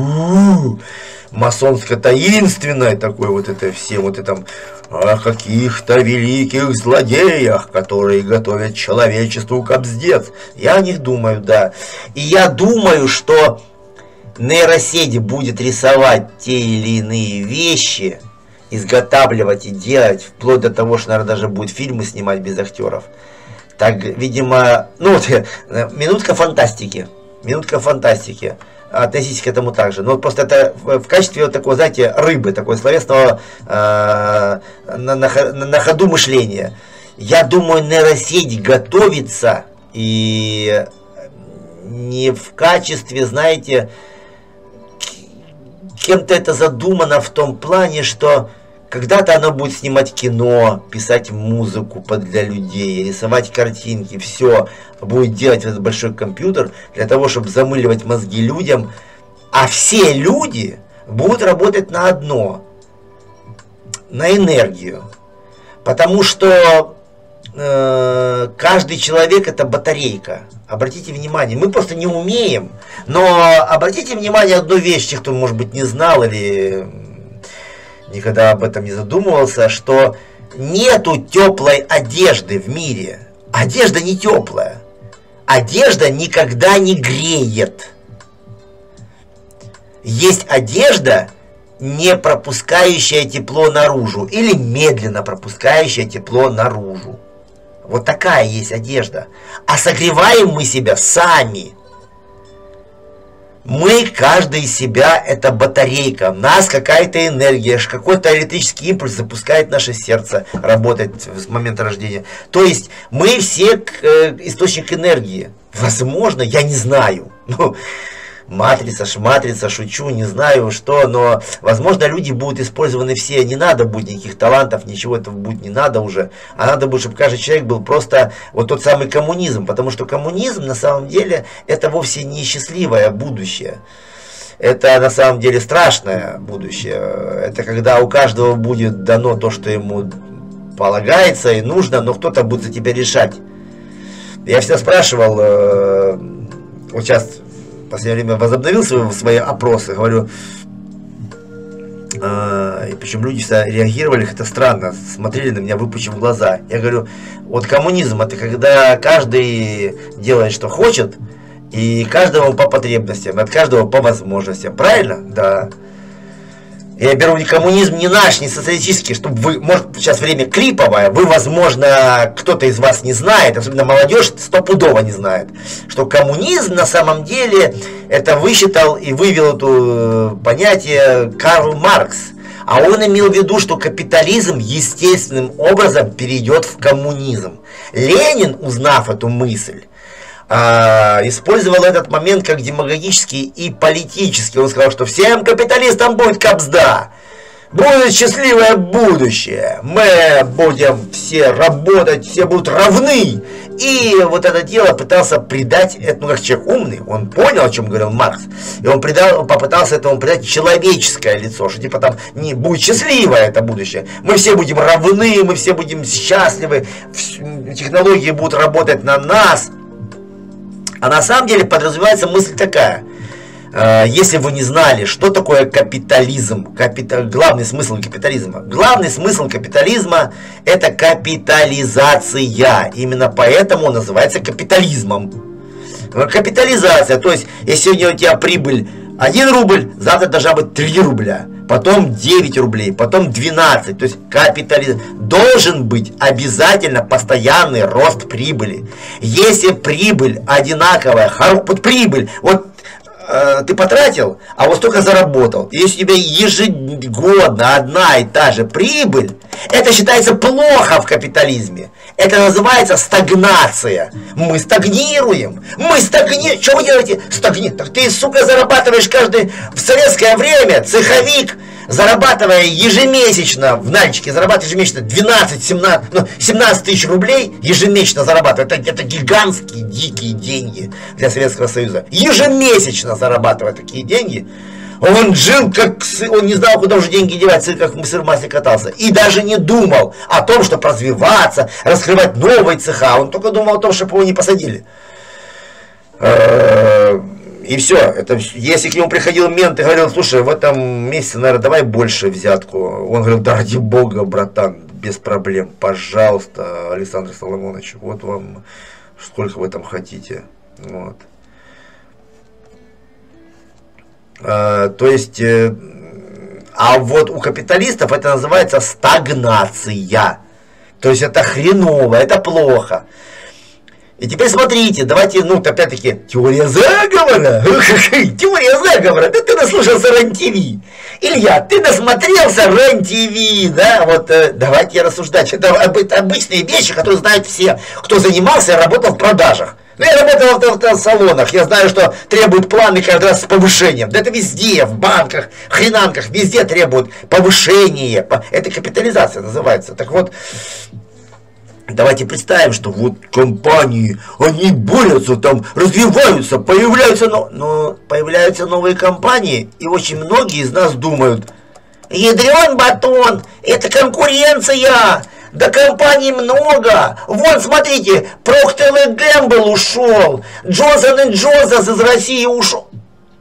масонско-таинственной такой вот это всем вот этом о каких-то великих злодеях, которые готовят человечеству кобздец. Я о них думаю, да. И я думаю, что нейросеть будет рисовать те или иные вещи, изготавливать и делать, вплоть до того, что, наверное, даже будет фильмы снимать без актеров. Так, видимо, ну вот, минутка фантастики. Минутка фантастики. Относитесь к этому также. Но просто это в качестве вот такого, знаете, рыбы, такой словесного э, на, на, на ходу мышления. я думаю, нейросеть готовится, и не в качестве, знаете, кем-то это задумано в том плане, что когда-то она будет снимать кино, писать музыку для людей, рисовать картинки, все будет делать этот большой компьютер для того, чтобы замыливать мозги людям, а все люди будут работать на одно, на энергию, потому что э, каждый человек это батарейка. Обратите внимание, мы просто не умеем, но обратите внимание одну вещь, те, кто, может быть, не знал или никогда об этом не задумывался, что нету теплой одежды в мире. Одежда не теплая. Одежда никогда не греет. Есть одежда, не пропускающая тепло наружу или медленно пропускающая тепло наружу. Вот такая есть одежда. А согреваем мы себя сами. Мы, каждый из себя, это батарейка. В нас какая-то энергия, какой-то электрический импульс запускает наше сердце, работает с момента рождения. То есть мы все э, источник энергии. Возможно, я не знаю. Ну, матрица, шматрица, шучу, не знаю что, но, возможно, люди будут использованы все, не надо будет никаких талантов, ничего этого будет не надо уже, а надо будет, чтобы каждый человек был просто вот тот самый коммунизм, потому что коммунизм, на самом деле, это вовсе не счастливое будущее. Это на самом деле страшное будущее. Это когда у каждого будет дано то, что ему полагается и нужно, но кто-то будет за тебя решать. Я всегда спрашивал, э, вот сейчас в последнее время возобновил свои, свои опросы, говорю, э, и причем люди всегда реагировали как-то странно, смотрели на меня, выпучив глаза. Я говорю, вот коммунизм это когда каждый делает, что хочет, и каждому по потребностям, от каждого по возможностям. Правильно? Да. Я беру не коммунизм, не наш, не социалистический, чтобы вы, может, сейчас время клиповое, вы, возможно, кто-то из вас не знает, особенно молодежь стопудово не знает, что коммунизм на самом деле, это высчитал и вывел это понятие Карл Маркс. А он имел в виду, что капитализм естественным образом перейдет в коммунизм. Ленин, узнав эту мысль, использовал этот момент как демагогический и политический. Он сказал, что всем капиталистам будет кабзда, будет счастливое будущее, мы будем все работать, все будут равны. И вот это дело пытался придать, это, ну как человек умный, он понял, о чем говорил Маркс, и он придал, попытался этому придать человеческое лицо, что типа там не будет счастливое это будущее, мы все будем равны, мы все будем счастливы, технологии будут работать на нас. А на самом деле подразумевается мысль такая. Если вы не знали, что такое капитализм, капита... главный смысл капитализма. Главный смысл капитализма – это капитализация. Именно поэтому он называется капитализмом. Капитализация, то есть, если сегодня у тебя прибыль один рубль, завтра должна быть три рубля, потом девять рублей, потом двенадцать. То есть капитализм. Должен быть обязательно постоянный рост прибыли. Если прибыль одинаковая, вот прибыль, вот э, ты потратил, а вот столько заработал. Если у тебя ежегодно одна и та же прибыль, это считается плохо в капитализме. Это называется стагнация. Мы стагнируем. Мы стагнируем. Что вы делаете? Стагни... Так ты, сука, зарабатываешь каждый... В советское время цеховик, зарабатывая ежемесячно, в Нальчике зарабатывает ежемесячно двенадцать-семнадцать, ну, семнадцать тысяч рублей ежемесячно зарабатывает. Это, это гигантские, дикие деньги для Советского Союза. Ежемесячно зарабатывая такие деньги. Он жил, как он не знал, куда уже деньги девать, как сыр в масле катался. И даже не думал о том, чтобы развиваться, раскрывать новые цеха. Он только думал о том, чтобы его не посадили. И все. Это, если к нему приходил мент и говорил, слушай, в этом месяце, наверное, давай больше взятку. Он говорил, да ради бога, братан, без проблем. Пожалуйста, Александр Соломонович, вот вам сколько вы там хотите. Вот. Uh, то есть, uh, а вот у капиталистов это называется стагнация. То есть это хреново, это плохо. И теперь смотрите, давайте, ну, опять-таки, теория заговора. Теория заговора. Да ты наслушался РЕН-ТВ. Илья, ты насмотрелся РЕН-ТВ, да? Вот э, давайте рассуждать. Это обычные вещи, которые знают все, кто занимался и работал в продажах. Ну, я работал в автосалонах, я знаю, что требуют планы каждый раз с повышением. Да это везде, в банках, хренанках, везде требуют повышение. Это капитализация называется. Так вот, давайте представим, что вот компании, они борются, там развиваются, появляются, но, но появляются новые компании, и очень многие из нас думают: ядрен батон, это конкуренция, да компаний много, вон смотрите, Procter энд Gamble ушел, Johnson энд Johnson из России ушел.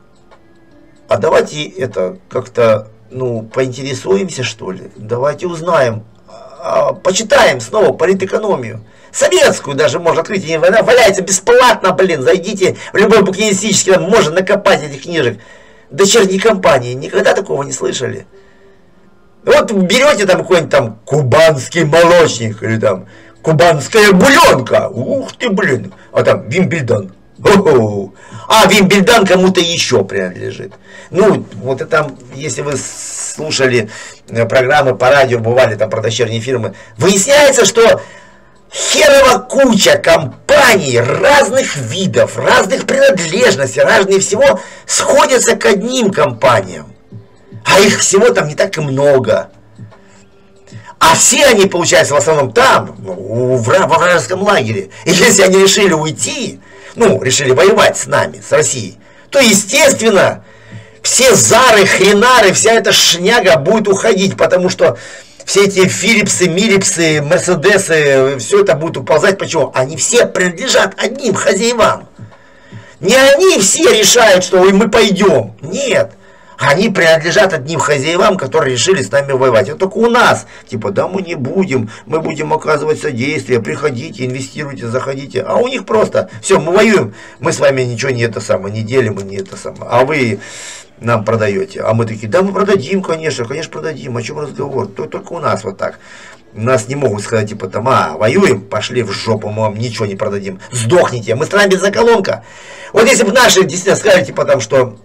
А давайте это как-то, ну, поинтересуемся, что ли, давайте узнаем. Почитаем снова политэкономию. Советскую даже можно открыть. Она валяется бесплатно, блин. Зайдите в любой букинистический, там можно накопать этих книжек. Дочерней компании. Никогда такого не слышали. Вот берете там какой-нибудь там кубанский молочник, или там кубанская бульонка. Ух ты, блин. А там Вимбельдан. О-о-о. А Вимбельдан кому-то еще принадлежит. Ну, вот это, если вы слушали программы по радио, бывали там про дочерние фирмы, выясняется, что херова куча компаний разных видов, разных принадлежностей, разные всего сходятся к одним компаниям. А их всего там не так и много. А все они, получается, в основном там, в вражеском лагере. И если они решили уйти, ну, решили воевать с нами, с Россией, то, естественно, все Зары, Хренары, вся эта шняга будет уходить, потому что все эти Филипсы, Милипсы, Мерседесы, все это будет уползать. Почему? Они все принадлежат одним хозяевам. Не они все решают, что мы пойдем. Нет. Они принадлежат одним хозяевам, которые решили с нами воевать. Вот только у нас, типа, да мы не будем, мы будем оказывать содействие, приходите, инвестируйте, заходите. А у них просто, все, мы воюем, мы с вами ничего не это самое, не делим, и не это самое. А вы нам продаете. А мы такие: да мы продадим, конечно, конечно продадим, о чем разговор? Только у нас вот так. Нас не могут сказать, типа, там, а, воюем, пошли в жопу, мы вам ничего не продадим. Сдохните, мы страна бензоколонка. Вот если бы наши действительно сказали, типа, там, что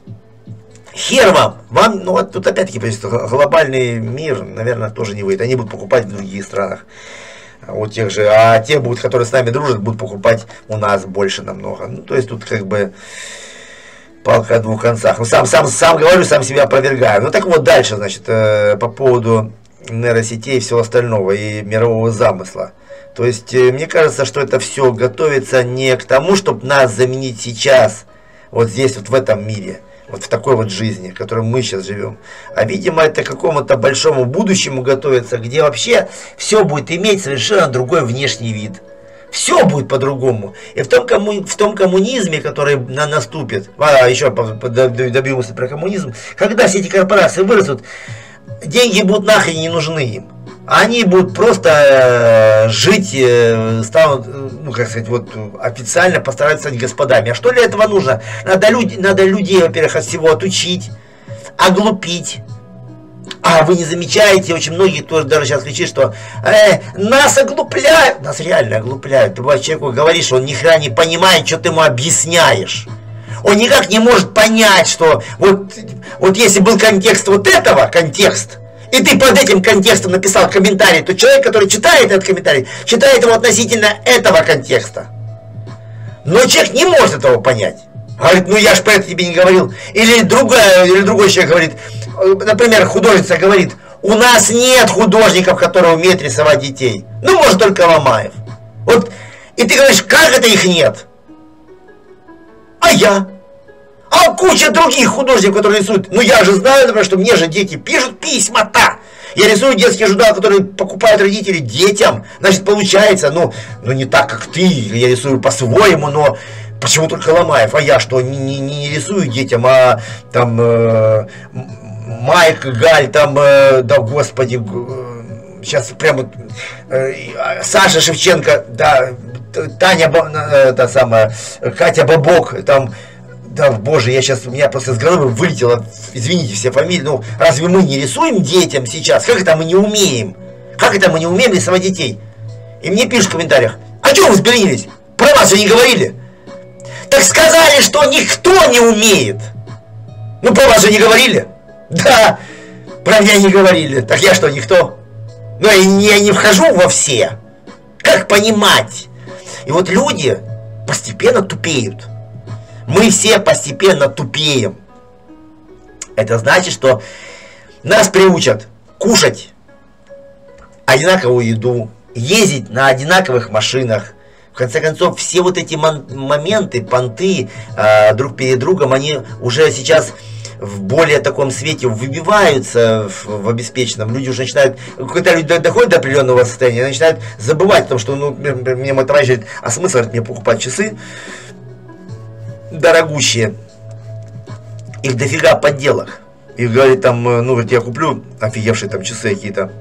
хер вам, вам, ну вот тут опять-таки глобальный мир, наверное, тоже не выйдет. Они будут покупать в других странах. У тех же, а те будут, которые с нами дружат, будут покупать у нас больше намного. Ну, то есть тут как бы палка о двух концах. Ну, сам, сам, сам говорю, сам себя опровергаю. Ну так вот, дальше, значит, э, по поводу нейросетей и всего остального, и мирового замысла. То есть, э, мне кажется, что это все готовится не к тому, чтобы нас заменить сейчас, вот здесь, вот в этом мире, вот в такой вот жизни, в которой мы сейчас живем. А видимо, это к какому-то большому будущему готовится, где вообще все будет иметь совершенно другой внешний вид. Все будет по-другому. И в том, комму... в том коммунизме, который на... наступит, а еще добьемся про коммунизм, когда все эти корпорации вырастут, деньги будут нахрен не нужны им. Они будут просто э, жить, э, станут, э, ну как сказать, вот официально постараются стать господами. А что для этого нужно? Надо, люд, надо людей, во-первых, от всего отучить, оглупить. А вы не замечаете, очень многие тоже даже сейчас кричат, что э, нас оглупляют. Нас реально оглупляют. Ты бывает, человеку говоришь, он ни хрена не понимает, что ты ему объясняешь. Он никак не может понять, что вот, вот если был контекст вот этого, контекст, и ты под этим контекстом написал комментарий, то человек, который читает этот комментарий, читает его относительно этого контекста. Но человек не может этого понять. Говорит, ну я ж про это тебе не говорил. Или, другая, или другой человек говорит, например, художница говорит, у нас нет художников, которые умеют рисовать детей. Ну, может, только Ломаев. Вот, и ты говоришь, как это их нет? А я? А куча других художников, которые рисуют. Ну я же знаю, например, что мне же дети пишут письма-то. Я рисую детские журналы, которые покупают родители детям. Значит, получается, ну, ну не так, как ты. Я рисую по-своему, но почему только Ломаев? А я что, не, не, не рисую детям, а там э, Майк, Галь, там, э, да господи, э, сейчас прямо э, Саша Шевченко, да, Таня, э, та самая, Катя Бабок, там. Да, боже, я сейчас, у меня просто с головы вылетело, извините, все фамилии, ну, разве мы не рисуем детям сейчас? Как это мы не умеем? Как это мы не умеем рисовать детей? И мне пишут в комментариях, а что вы взбеленились? Права вас же не говорили. Так сказали, что никто не умеет. Ну, про вас же не говорили. Да, про меня не говорили. Так я что, никто? Ну, я не, я не вхожу во все. Как понимать? И вот люди постепенно тупеют. Мы все постепенно тупеем. Это значит, что нас приучат кушать одинаковую еду, ездить на одинаковых машинах. В конце концов, все вот эти моменты, понты э, друг перед другом, они уже сейчас в более таком свете выбиваются в, в обеспеченном. Люди уже начинают, когда люди доходят до определенного состояния, они начинают забывать о том, что, ну, мне мой товарищ говорит, а смысл мне покупать часы дорогущие, их дофига подделок. И говорит там, ну, вот я куплю офигевшие там часы какие-то,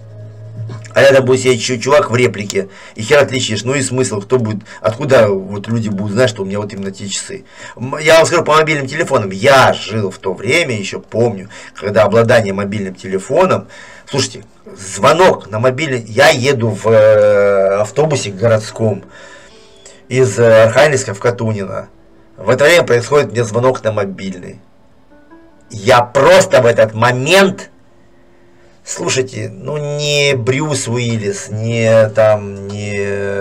а рядом будет сидеть чувак в реплике, и хер отличишь, ну и смысл, кто будет, откуда вот люди будут знать, что у меня вот именно те часы. Я вам скажу по мобильным телефонам, я жил в то время, еще помню, когда обладание мобильным телефоном, слушайте, звонок на мобильный, я еду в автобусе городском из Архангельска в Катунино, в это время происходит мне звонок на мобильный. Я просто в этот момент... Слушайте, ну не Брюс Уиллис, не там, не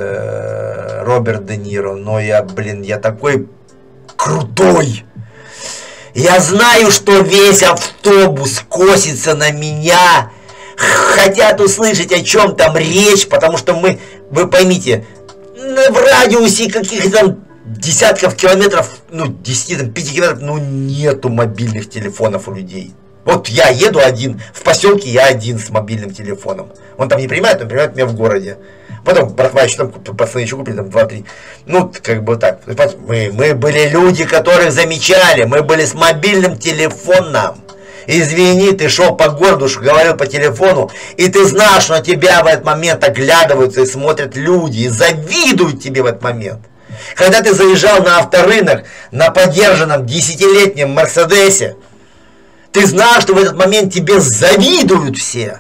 Роберт Де Ниро, но я, блин, я такой крутой. Я знаю, что весь автобус косится на меня, хотят услышать, о чем там речь, потому что мы, вы поймите, в радиусе каких-то десятков километров, ну, десяти, там, пяти километров, ну, нету мобильных телефонов у людей. Вот я еду один, в поселке я один с мобильным телефоном. Он там не принимает, он принимает меня в городе. Потом, братва, еще там, пацаны еще купили, там, два-три. Ну, как бы так. Мы, мы были люди, которых замечали. Мы были с мобильным телефоном. Извини, ты шел по городу, говорил по телефону, и ты знал, что на тебя в этот момент оглядываются и смотрят люди, и завидуют тебе в этот момент. Когда ты заезжал на авторынок на подержанном десятилетнем Мерседесе, ты знал, что в этот момент тебе завидуют все.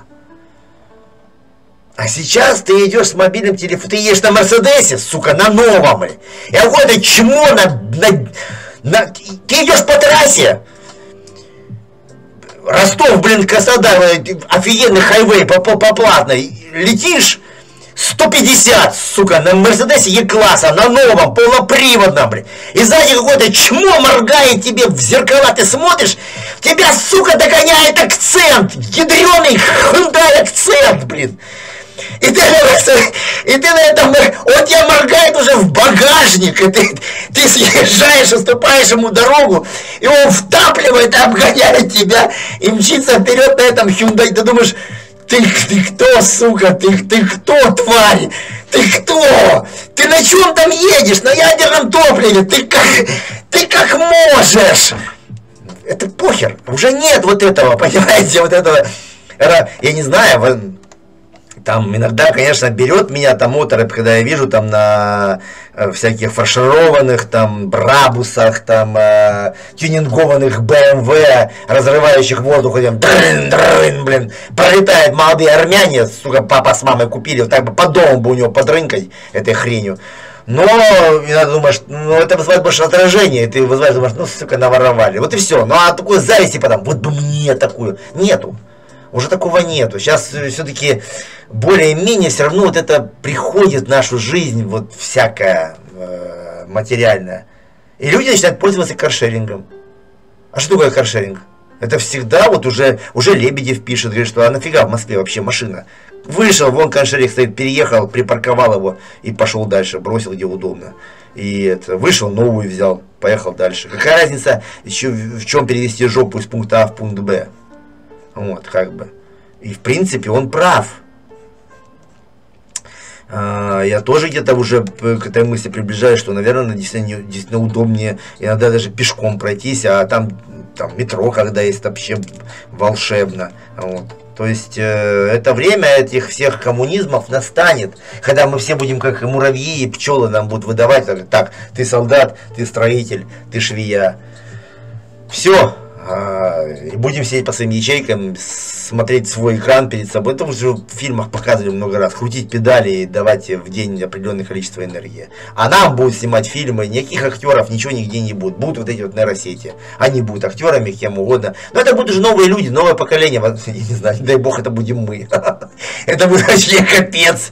А сейчас ты идешь с мобильным телефоном, ты едешь на Мерседесе, сука, на новом. И какое-то чмо на, на, на... Ты идешь по трассе. Ростов, блин, Краснодар, офигенный хайвей по, по, по платной. Летишь сто пятьдесят, сука, на Мерседесе Е-класса, на новом, полноприводном, блин. И сзади какое-то чмо моргает тебе в зеркала, ты смотришь, тебя, сука, догоняет акцент, ядреный Hyundai акцент, блин. И ты, и ты на этом, он тебя моргает уже в багажник, и ты, ты съезжаешь, уступаешь ему дорогу, и он втапливает и обгоняет тебя, и мчится вперед на этом Hyundai, ты думаешь... Ты, ты кто, сука? Ты, ты кто, тварь? Ты кто? Ты на чем там едешь? На ядерном топливе? Ты как, ты как можешь? Это похер. Уже нет вот этого, понимаете, вот этого. Я не знаю, там иногда, конечно, берет меня там моторы, когда я вижу там на всяких фаршированных там брабусах, там э, тюнингованных бэ эм вэ, разрывающих воздух, там, дрын, дрын, блин, пролетают молодые армяне, сука, папа с мамой купили, вот так бы по дому бы у него подрынкать этой хренью. Но иногда думаешь, ну это вызывает больше отражения, и ты вызываешь, думаешь, ну сука, наворовали. Вот и все. Ну а такой зависти потом, вот бы мне такую, нету. Уже такого нету. Сейчас все-таки более-менее все равно вот это приходит в нашу жизнь, вот всякое э, материальное. И люди начинают пользоваться каршерингом. А что такое каршеринг? Это всегда вот уже, уже Лебедев пишет, говорит, что а нафига в Москве вообще машина? Вышел, вон каршеринг стоит, переехал, припарковал его и пошел дальше, бросил где удобно. И это, вышел, новую взял, поехал дальше. Какая разница еще в чем перевести жопу из пункта А в пункт Б? Вот, как бы. И в принципе он прав. А, я тоже где-то уже к этой мысли приближаюсь, что, наверное, действительно, действительно удобнее иногда даже пешком пройтись, а там, там метро, когда есть, вообще волшебно. Вот. То есть э, это время этих всех коммунизмов настанет, когда мы все будем как муравьи и пчелы нам будут выдавать, так, так, ты солдат, ты строитель, ты швея. Все. и будем сидеть по своим ячейкам, смотреть свой экран перед собой. Это уже в фильмах показывали много раз. Крутить педали и давать в день определенное количество энергии. А нам будут снимать фильмы, никаких актеров, ничего нигде не будет. Будут вот эти вот нейросети. Они будут актерами, кем угодно. Но это будут уже новые люди, новое поколение. Я не знаю, дай бог, это будем мы. Это будет вообще капец.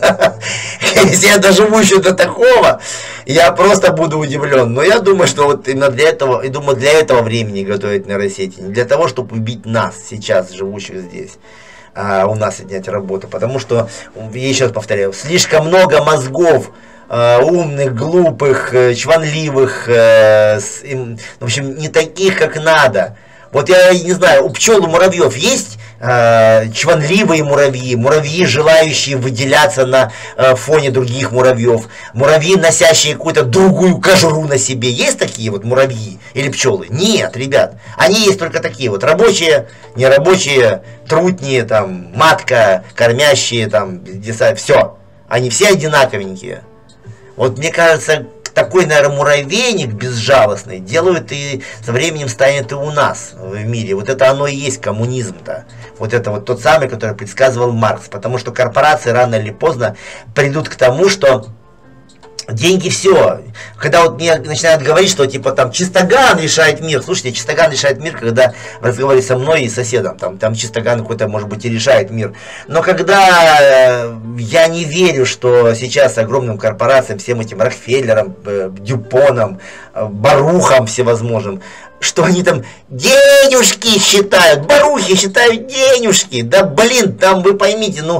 Если я доживу еще до такого, я просто буду удивлен. Но я думаю, что вот именно для этого, и думаю, для этого времени готовят нейросети, не для того, чтобы убить нас сейчас, живущих здесь, а у нас отнять работу, потому что, я еще раз повторяю, слишком много мозгов, э, умных, глупых, э, чванливых, э, с, им, в общем, не таких, как надо. Вот я не знаю, у пчел, у муравьев есть э, чванливые муравьи, муравьи, желающие выделяться на э, фоне других муравьев, муравьи, носящие какую-то другую кожуру на себе. Есть такие вот муравьи или пчелы? Нет, ребят. Они есть только такие вот рабочие, нерабочие, трутни, там, матка, кормящие, там, все. Они все одинаковенькие. Вот мне кажется, такой, наверное, муравейник безжалостный делают и со временем станет и у нас в мире. Вот это оно и есть коммунизм-то. Вот это вот тот самый, который предсказывал Маркс. Потому что корпорации рано или поздно придут к тому, что деньги все. Когда вот мне начинают говорить, что типа там чистоган решает мир. Слушайте, чистоган решает мир, когда в разговоре со мной и соседом. Там, там чистоган какой-то, может быть, и решает мир. Но когда я не верю, что сейчас огромным корпорациям, всем этим Рокфеллерам, Дюпонам, Барухам всевозможным, что они там денежки считают, барухи считают денежки. Да блин, там вы поймите, ну...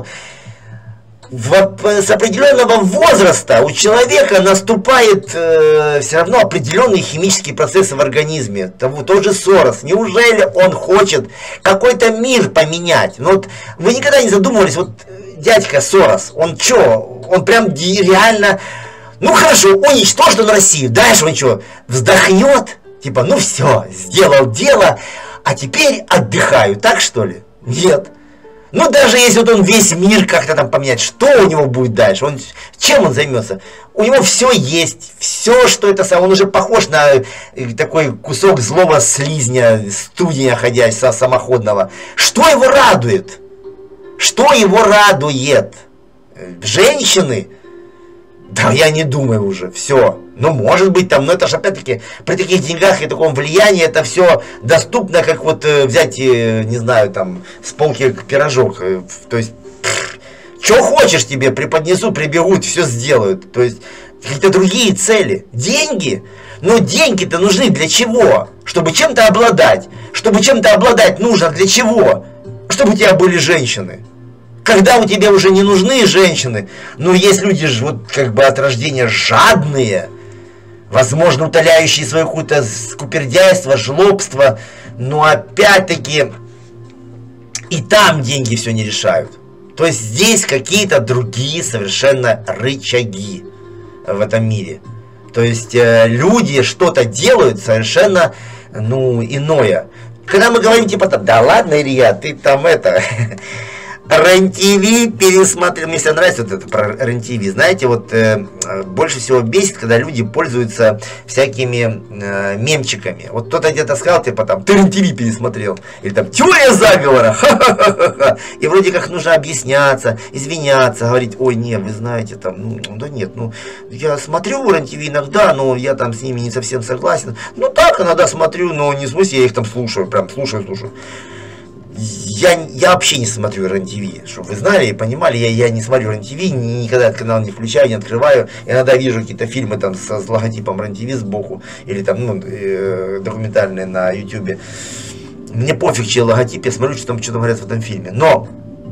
В, с определенного возраста у человека наступает э, все равно определенные химические процессы в организме. Того, тот же Сорос. Неужели он хочет какой-то мир поменять? Ну, вот, вы никогда не задумывались, вот дядька Сорос, он что, он прям реально, ну хорошо, уничтожит он Россию, дальше он что, вздохнет? Типа, ну все, сделал дело, а теперь отдыхаю, так что ли? Нет. Ну, даже если вот он весь мир как-то там поменять, что у него будет дальше? Он, чем он займется? У него все есть, все, что это сам. Он уже похож на такой кусок злого слизня, студня ходящего, самоходного. Что его радует? Что его радует? Женщины? Да, я не думаю уже, все. Ну, может быть, там, но это же опять-таки при таких деньгах и таком влиянии это все доступно, как вот э, взять, э, не знаю, там, с полки пирожок. Э, то есть, что хочешь тебе преподнесу, прибегут, все сделают. То есть, какие-то другие цели. Деньги? Но деньги-то нужны для чего? Чтобы чем-то обладать. Чтобы чем-то обладать нужно для чего? Чтобы у тебя были женщины. Когда у тебя уже не нужны женщины, но есть люди же вот как бы от рождения жадные, возможно, утоляющие свое какое-то скупердяйство, жлобство, но опять-таки и там деньги все не решают. То есть здесь какие-то другие совершенно рычаги в этом мире. То есть э, люди что-то делают совершенно, ну, иное. Когда мы говорим типа, да ладно, Илья, ты там это... РЕН-ТВ пересмотрел, мне всегда нравится вот это про РЕН-ТВ, знаете, вот э, больше всего бесит, когда люди пользуются всякими э, мемчиками. Вот кто-то где-то сказал, типа там, ты РЕН-ТВ пересмотрел, или там, теория заговора, ха-ха-ха-ха, и вроде как нужно объясняться, извиняться, говорить, ой, не, вы знаете, там, ну, да нет, ну, я смотрю РЕН-ТВ иногда, но я там с ними не совсем согласен, ну, так, иногда смотрю, но не в смысле, я их там слушаю, прям слушаю, слушаю. Я, я вообще не смотрю РЕН-ТВ, чтобы вы знали и понимали, я, я не смотрю РЕН-ТВ, никогда этот канал не включаю, не открываю. Иногда вижу какие-то фильмы там со, с логотипом РЕН-ТВ сбоку, или там, ну, э, документальные на ютубе. Мне пофиг, чей логотип, я смотрю, что там что-то говорят в этом фильме. Но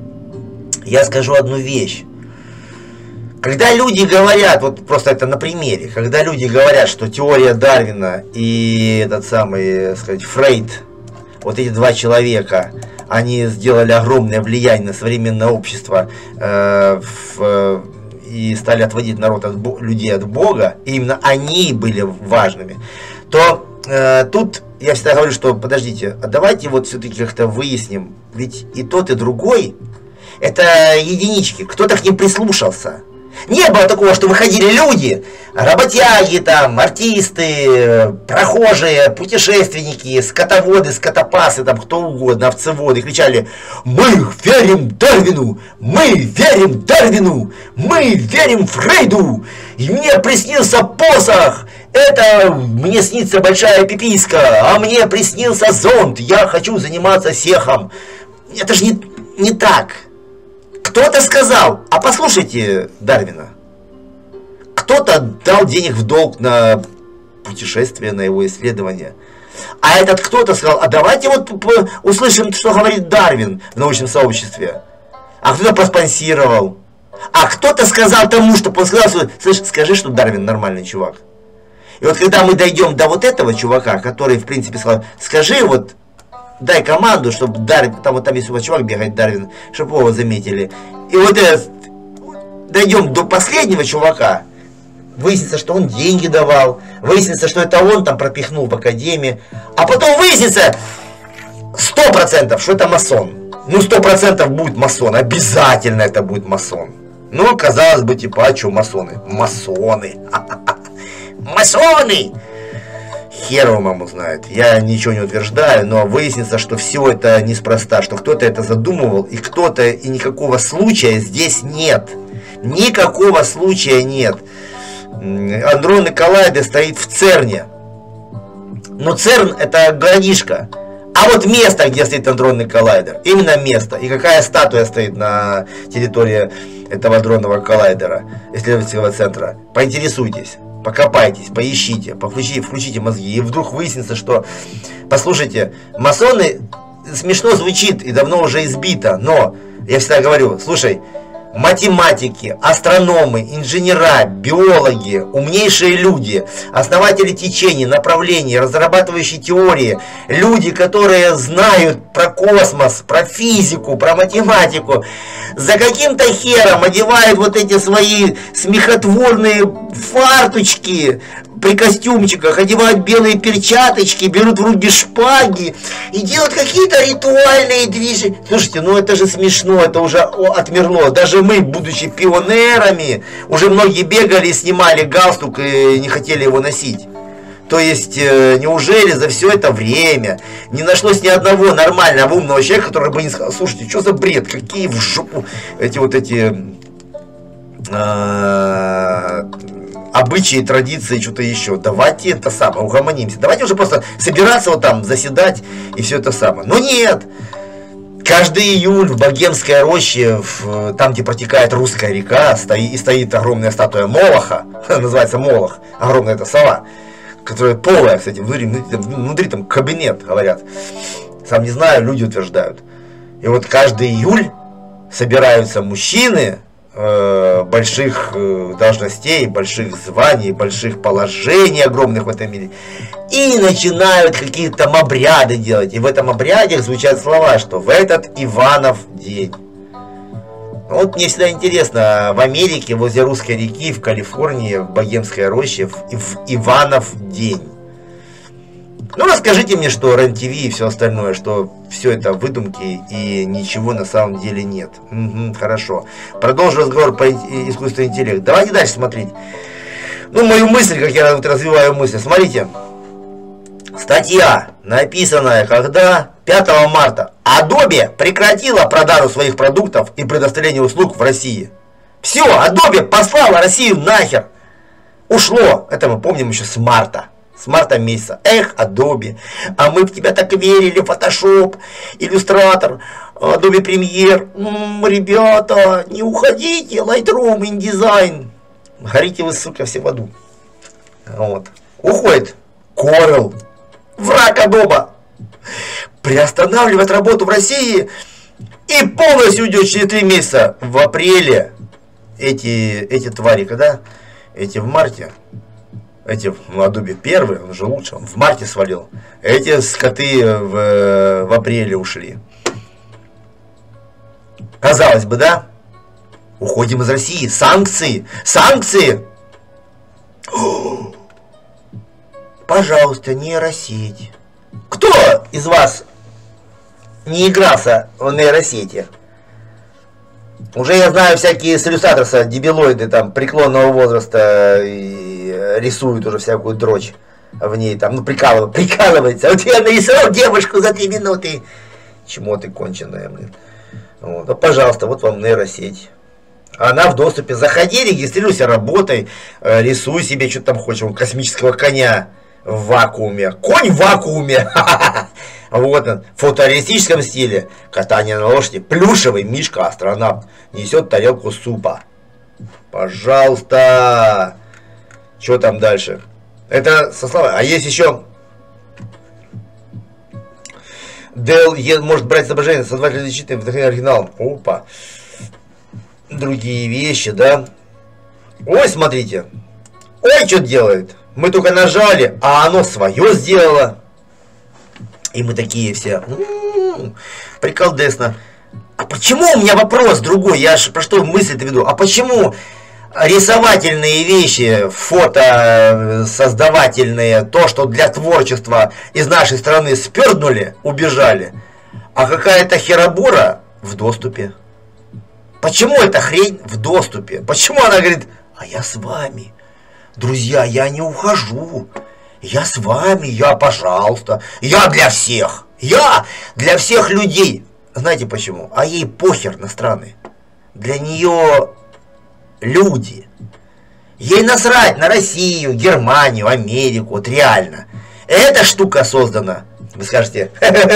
я скажу одну вещь. Когда люди говорят, вот просто это на примере, когда люди говорят, что теория Дарвина и этот самый, так сказать, Фрейд, вот эти два человека, они сделали огромное влияние на современное общество э, в, и стали отводить народ от людей от Бога, и именно они были важными, то э, тут я всегда говорю, что подождите, а давайте вот все-таки как-то выясним, ведь и тот, и другой это единички, кто-то к ним прислушался. Не было такого, что выходили люди, работяги там, артисты, прохожие, путешественники, скотоводы, скотопасы, там кто угодно, овцеводы, кричали: «Мы верим Дарвину! Мы верим Дарвину! Мы верим Фрейду! И мне приснился посох! Это мне снится большая пиписька, а мне приснился зонт! Я хочу заниматься сехом!» Это же не, не так. Кто-то сказал: а послушайте Дарвина. Кто-то дал денег в долг на путешествие, на его исследование. А этот кто-то сказал: а давайте вот услышим, что говорит Дарвин в научном сообществе. А кто-то проспонсировал. А кто-то сказал тому, что он сказал: слышь, скажи, что Дарвин нормальный чувак. И вот когда мы дойдем до вот этого чувака, который в принципе сказал: скажи вот, дай команду, чтобы Дарвин, там вот там есть у вас чувак бегает Дарвин, чтобы его заметили. И вот это, дойдем до последнего чувака, выяснится, что он деньги давал, выяснится, что это он там пропихнул в академии, а потом выяснится сто процентов, что это масон. Ну, сто процентов будет масон, обязательно это будет масон. Ну, казалось бы, типа, а что масоны? Масоны! Масоны! Хер его маму знает. Я ничего не утверждаю, но выяснится, что все это неспроста, что кто-то это задумывал, и кто-то, и никакого случая здесь нет. Никакого случая нет. Адронный коллайдер стоит в ЦЕРНе. Но ЦЕРН это городишко. А вот место, где стоит адронный коллайдер, именно место. И какая статуя стоит на территории этого адронного коллайдера, исследовательского центра. Поинтересуйтесь. Покопайтесь, поищите, включите, включите мозги, и вдруг выяснится, что, послушайте, масоны смешно звучит и давно уже избито, но я всегда говорю: слушай, математики, астрономы, инженера, биологи, умнейшие люди, основатели течений, направлений, разрабатывающие теории, люди, которые знают про космос, про физику, про математику, за каким-то хером одевают вот эти свои смехотворные фарточки при костюмчиках, одевают белые перчаточки, берут в руки шпаги и делают какие-то ритуальные движения. Слушайте, ну это же смешно, это уже отмерло. Даже мы, будучи пионерами, уже многие бегали, снимали галстук и не хотели его носить. То есть, э, неужели за все это время не нашлось ни одного нормального умного человека, который бы не сказал: слушайте, что за бред, какие в жопу эти вот эти э, обычаи, традиции, что-то еще. Давайте это самое, угомонимся. Давайте уже просто собираться вот там, заседать и все это самое. Но нет. Каждый июль в Богемской роще, в, там, где протекает русская река, стоит, и стоит огромная статуя Молоха, называется Молох, огромная эта сова, которая полая, кстати, внутри, внутри, внутри там кабинет, говорят. Сам не знаю, люди утверждают. И вот каждый июль собираются мужчины э, больших э, должностей, больших званий, больших положений огромных в этом мире, и начинают какие-то там обряды делать. И в этом обряде звучат слова, что в этот Иванов день. Вот мне всегда интересно, в Америке, возле русской реки, в Калифорнии, в Богемской роще, в, в Иванов день. Ну, расскажите мне, что РЕН-ТВ и все остальное, что все это выдумки и ничего на самом деле нет. Угу, хорошо. Продолжу разговор по искусственному интеллекту. Давайте дальше смотреть. Ну, мою мысль, как я вот развиваю мысль. Смотрите. Статья, написанная когда? пятого марта. Adobe прекратила продажу своих продуктов и предоставление услуг в России. Все, Adobe послала Россию нахер. Ушло. Это мы помним еще с марта. С марта месяца. Эх, Adobe. А мы в тебя так верили. Photoshop, Illustrator, Adobe Premiere. М-м, ребята, не уходите. Lightroom, InDesign. Горите вы, сука, все в аду. Вот. Уходит Corel. Враг Adobe. Приостанавливает работу в России и полностью уйдет через три месяца. В апреле эти, эти твари, когда? Эти в марте. Эти, ну, Adobe первый, он же лучше, он в марте свалил. Эти скоты в, в апреле ушли. Казалось бы, да? Уходим из России. Санкции! Санкции! Пожалуйста, нейросеть. Кто из вас не игрался в нейросети? Уже я знаю всякие салюстаторсы, дебилоиды там преклонного возраста и рисуют уже всякую дрочь в ней там, ну прикалывается, прикалывается. Вот я нарисовал девушку за три минуты. Чмо ты конченая, блин. Вот. Ну, пожалуйста, вот вам нейросеть. Она в доступе. Заходи, регистрируйся, работай, рисуй себе, что там хочешь, космического коня в вакууме. Конь в вакууме. Вот он, в фотореалистическом стиле. Катание на лошади. Плюшевый мишка астронавт несет тарелку супа. Пожалуйста. Что там дальше? Это со словами. А есть еще... Dell может брать изображение, создавать различительные вдохновение оригинал. Опа. Другие вещи, да. Ой, смотрите. Ой, что делает. Мы только нажали, а оно свое сделало. И мы такие все. М-м-м, приколдесно. А почему у меня вопрос другой? Я ж про что мысль-то веду. А почему рисовательные вещи, фото создавательные, то, что для творчества из нашей страны сперднули, убежали, а какая-то херобора в доступе? Почему эта хрень в доступе? Почему она говорит, а я с вами? Друзья, я не ухожу. Я с вами, я, пожалуйста. Я для всех. Я для всех людей. Знаете почему? А ей похер на страны. Для нее люди. Ей насрать на Россию, Германию, Америку. Вот реально. Эта штука создана. Вы скажете,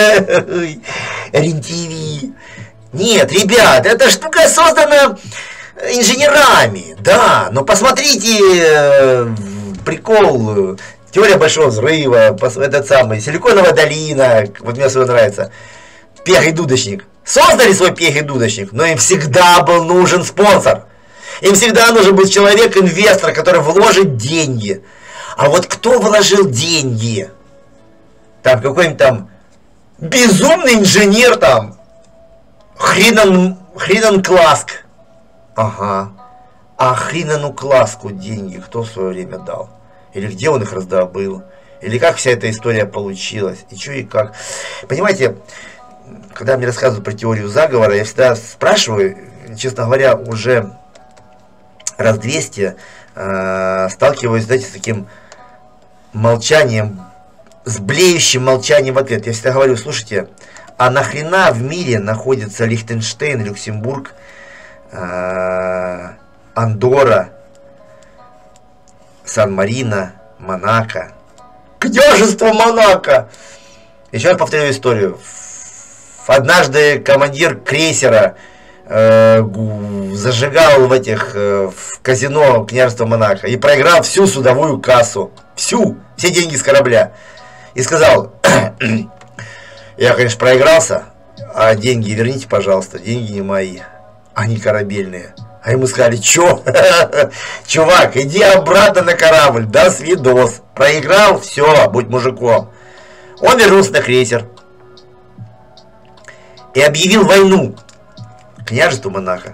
РЕН-ТВ. Нет, ребят, эта штука создана инженерами. Да, но посмотрите прикол... Теория большого взрыва, этот самый, Силиконовая долина, вот мне особенно нравится. Пех и дудочник. Создали свой пех и дудочник, но им всегда был нужен спонсор. Им всегда нужен был человек-инвестор, который вложит деньги. А вот кто вложил деньги? Там какой-нибудь там безумный инженер там. Хренан, Хренан Класк. Ага. А Хренану Класку деньги кто в свое время дал? Или где он их раздобыл? Или как вся эта история получилась? И что и как? Понимаете, когда мне рассказывают про теорию заговора, я всегда спрашиваю, честно говоря, уже раз двести э, сталкиваюсь, знаете, с таким молчанием, с блеющим молчанием в ответ. Я всегда говорю, слушайте, а нахрена в мире находится Лихтенштейн, Люксембург, э, Андорра, Сан-Марино, Монако. Княжество Монако! Еще раз повторю историю. Однажды командир крейсера э, зажигал в этих э, в казино княжества Монако и проиграл всю судовую кассу. Всю! Все деньги с корабля. И сказал, я, конечно, проигрался, а деньги верните, пожалуйста. Деньги не мои, они корабельные. А ему сказали, чё? Чувак, иди обратно на корабль, до свидос. Проиграл, все, будь мужиком. Он вернулся на крейсер и объявил войну княжеству Монако.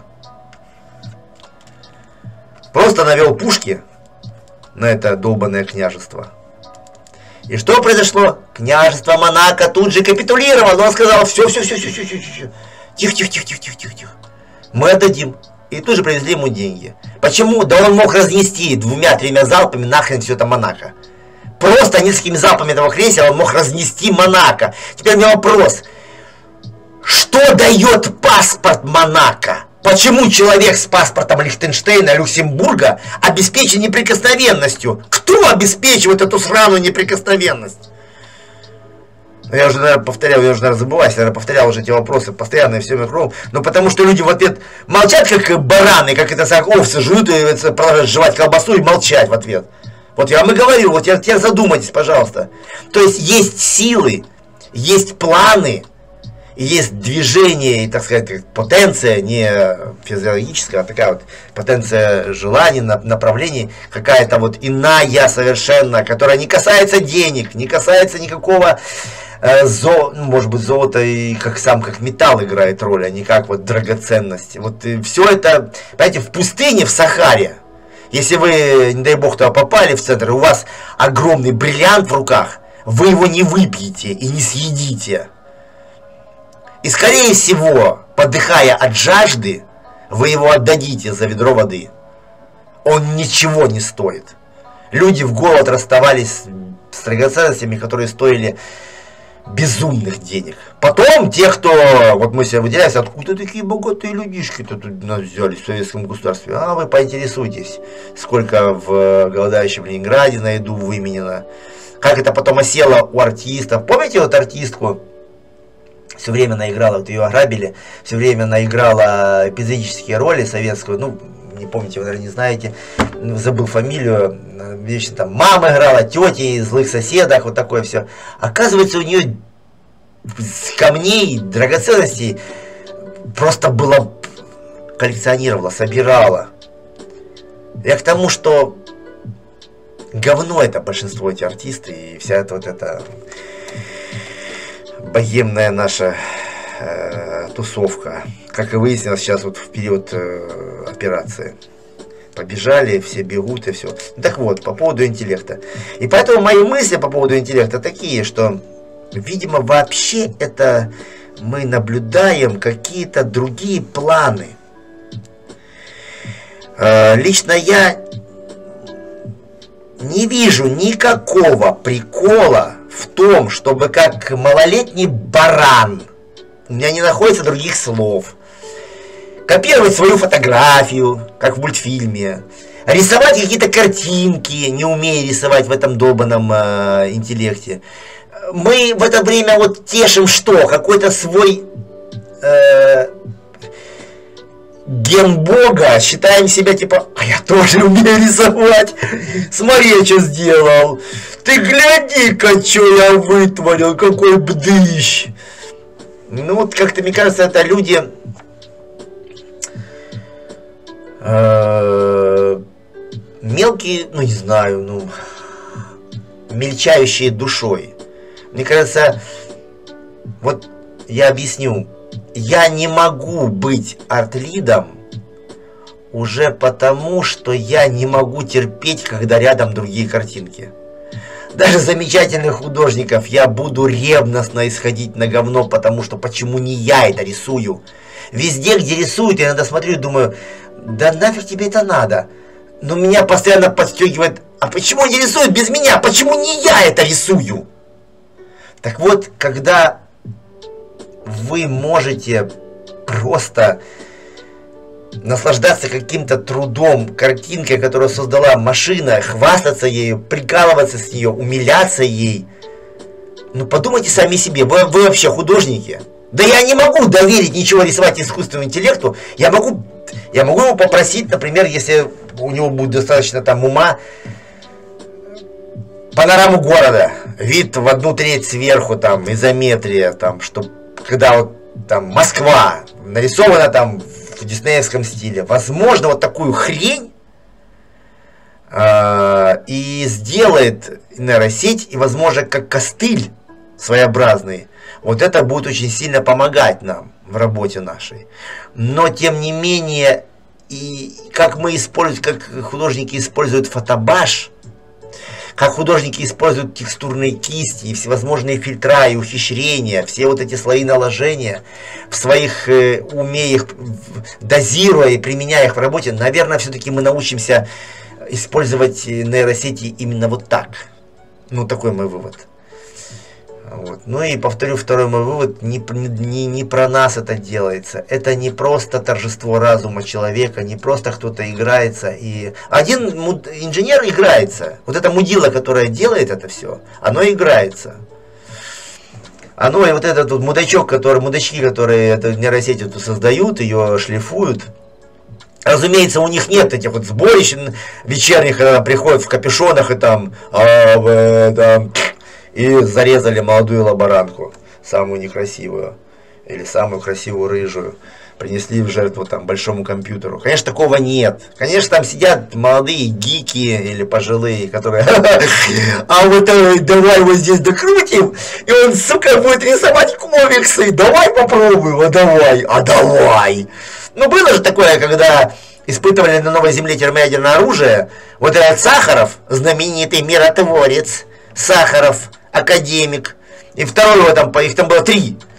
Просто навел пушки на это долбанное княжество. И что произошло? Княжество Монако тут же капитулировало. Он сказал, все, все, все, все, все, все, все. Тихо, тихо, тихо, тихо, тихо, тихо. Мы отдадим. И тут же привезли ему деньги. Почему? Да он мог разнести двумя-тремя залпами нахрен все это Монако. Просто несколькими залпами этого крейсера он мог разнести Монако. Теперь у меня вопрос. Что дает паспорт Монако? Почему человек с паспортом Лихтенштейна, Люксембурга обеспечен неприкосновенностью? Кто обеспечивает эту сраную неприкосновенность? Я уже, наверное, повторял, я уже, наверное, забываюсь, я, наверное, повторял уже эти вопросы постоянно и всеми кругом. Но потому что люди в ответ молчат, как бараны, как это как овцы, жуют и продолжают жевать колбасу и молчать в ответ. Вот я вам и говорю, вот я, теперь задумайтесь, пожалуйста. То есть есть силы, есть планы, есть движение, и, так сказать, потенция, не физиологическая, а такая вот потенция желаний, направлений, какая-то вот иная совершенно, которая не касается денег, не касается никакого... Зо, ну, может быть, золото и как сам как металл играет роль, а не как вот драгоценность. Вот все это, понимаете, в пустыне, в Сахаре. Если вы, не дай бог, туда попали в центр, и у вас огромный бриллиант в руках, вы его не выпьете и не съедите. И скорее всего, подыхая от жажды, вы его отдадите за ведро воды. Он ничего не стоит. Люди в голод расставались с драгоценностями, которые стоили безумных денег. Потом те, кто, вот мы себя выделялись, откуда такие богатые людишки-то тут нас взяли в советском государстве. А вы поинтересуйтесь, сколько в голодающем Ленинграде на еду выменено. Как это потом осело у артистов. Помните вот артистку? Все время она играла, вот ее ограбили, все время она играла эпизодические роли советскую, ну, не помните, вы, наверное, не знаете, забыл фамилию, вечно там мама играла, тети, злых соседах, вот такое все. Оказывается, у нее камней, драгоценностей просто было, коллекционировала, собирала. Я к тому, что говно это большинство эти артисты и вся эта вот эта богемная наша э, тусовка, как и выяснилось сейчас вот в период э, операции. Побежали, все бегут и все. Так вот, по поводу интеллекта. И поэтому мои мысли по поводу интеллекта такие, что, видимо, вообще это мы наблюдаем какие-то другие планы. Э, лично я не вижу никакого прикола в том, чтобы как малолетний баран, у меня не находится других слов, копировать свою фотографию, как в мультфильме, рисовать какие-то картинки, не умея рисовать в этом долбанном э, интеллекте. Мы в это время вот тешим что? Какой-то свой э, ген бога, считаем себя типа, а я тоже умею рисовать, смотри, я что сделал, ты гляди-ка, что я вытворил, какой бдыщ. Ну вот как-то, мне кажется, это люди э, мелкие, ну не знаю, ну мельчающие душой. Мне кажется, вот я объясню. Я не могу быть арт-лидом уже потому, что я не могу терпеть, когда рядом другие картинки. Даже замечательных художников я буду ревностно исходить на говно, потому что почему не я это рисую? Везде, где рисуют, я иногда смотрю и думаю, да нафиг тебе это надо? Но меня постоянно подстегивает, а почему они рисуют без меня? Почему не я это рисую? Так вот, когда вы можете просто наслаждаться каким-то трудом, картинкой, которую создала машина, хвастаться ею, прикалываться с нее, умиляться ей. Ну подумайте сами себе, вы, вы вообще художники. Да я не могу доверить ничего рисовать искусственному интеллекту. Я могу, я могу его попросить, например, если у него будет достаточно там ума, панораму города, вид в одну треть сверху, там, изометрия, там, что когда вот там Москва нарисована там в диснеевском стиле, возможно, вот такую хрень э, и сделает нейросеть, и, возможно, как костыль своеобразный, вот это будет очень сильно помогать нам в работе нашей. Но, тем не менее, и как мы используем, как художники используют фотобаш, как художники используют текстурные кисти и всевозможные фильтра и ухищрения, все вот эти слои наложения в своих э, уме, их дозируя и применяя их в работе, наверное, все-таки мы научимся использовать нейросети именно вот так. Ну, такой мой вывод. Вот. Ну и повторю второй мой вывод, не, не, не про нас это делается, это не просто торжество разума человека, не просто кто-то играется, и один инженер играется, вот это мудила, которая делает это все, оно играется. Оно и вот этот вот мудачок, который, мудачки, которые эту нейросеть эту создают, ее шлифуют. Разумеется, у них нет этих вот сборищ вечерних, когда приходят в капюшонах и там, а, в, там и зарезали молодую лаборантку, самую некрасивую, или самую красивую рыжую, принесли в жертву там большому компьютеру. Конечно, такого нет. Конечно, там сидят молодые гики или пожилые, которые, а вот давай вот здесь докрутим, и он, сука, будет рисовать комиксы, давай попробуем, а давай, а давай. Ну, было же такое, когда испытывали на Новой Земле термоядерное оружие, вот этот Сахаров, знаменитый миротворец, Сахаров, академик, и второй его там, их там было три.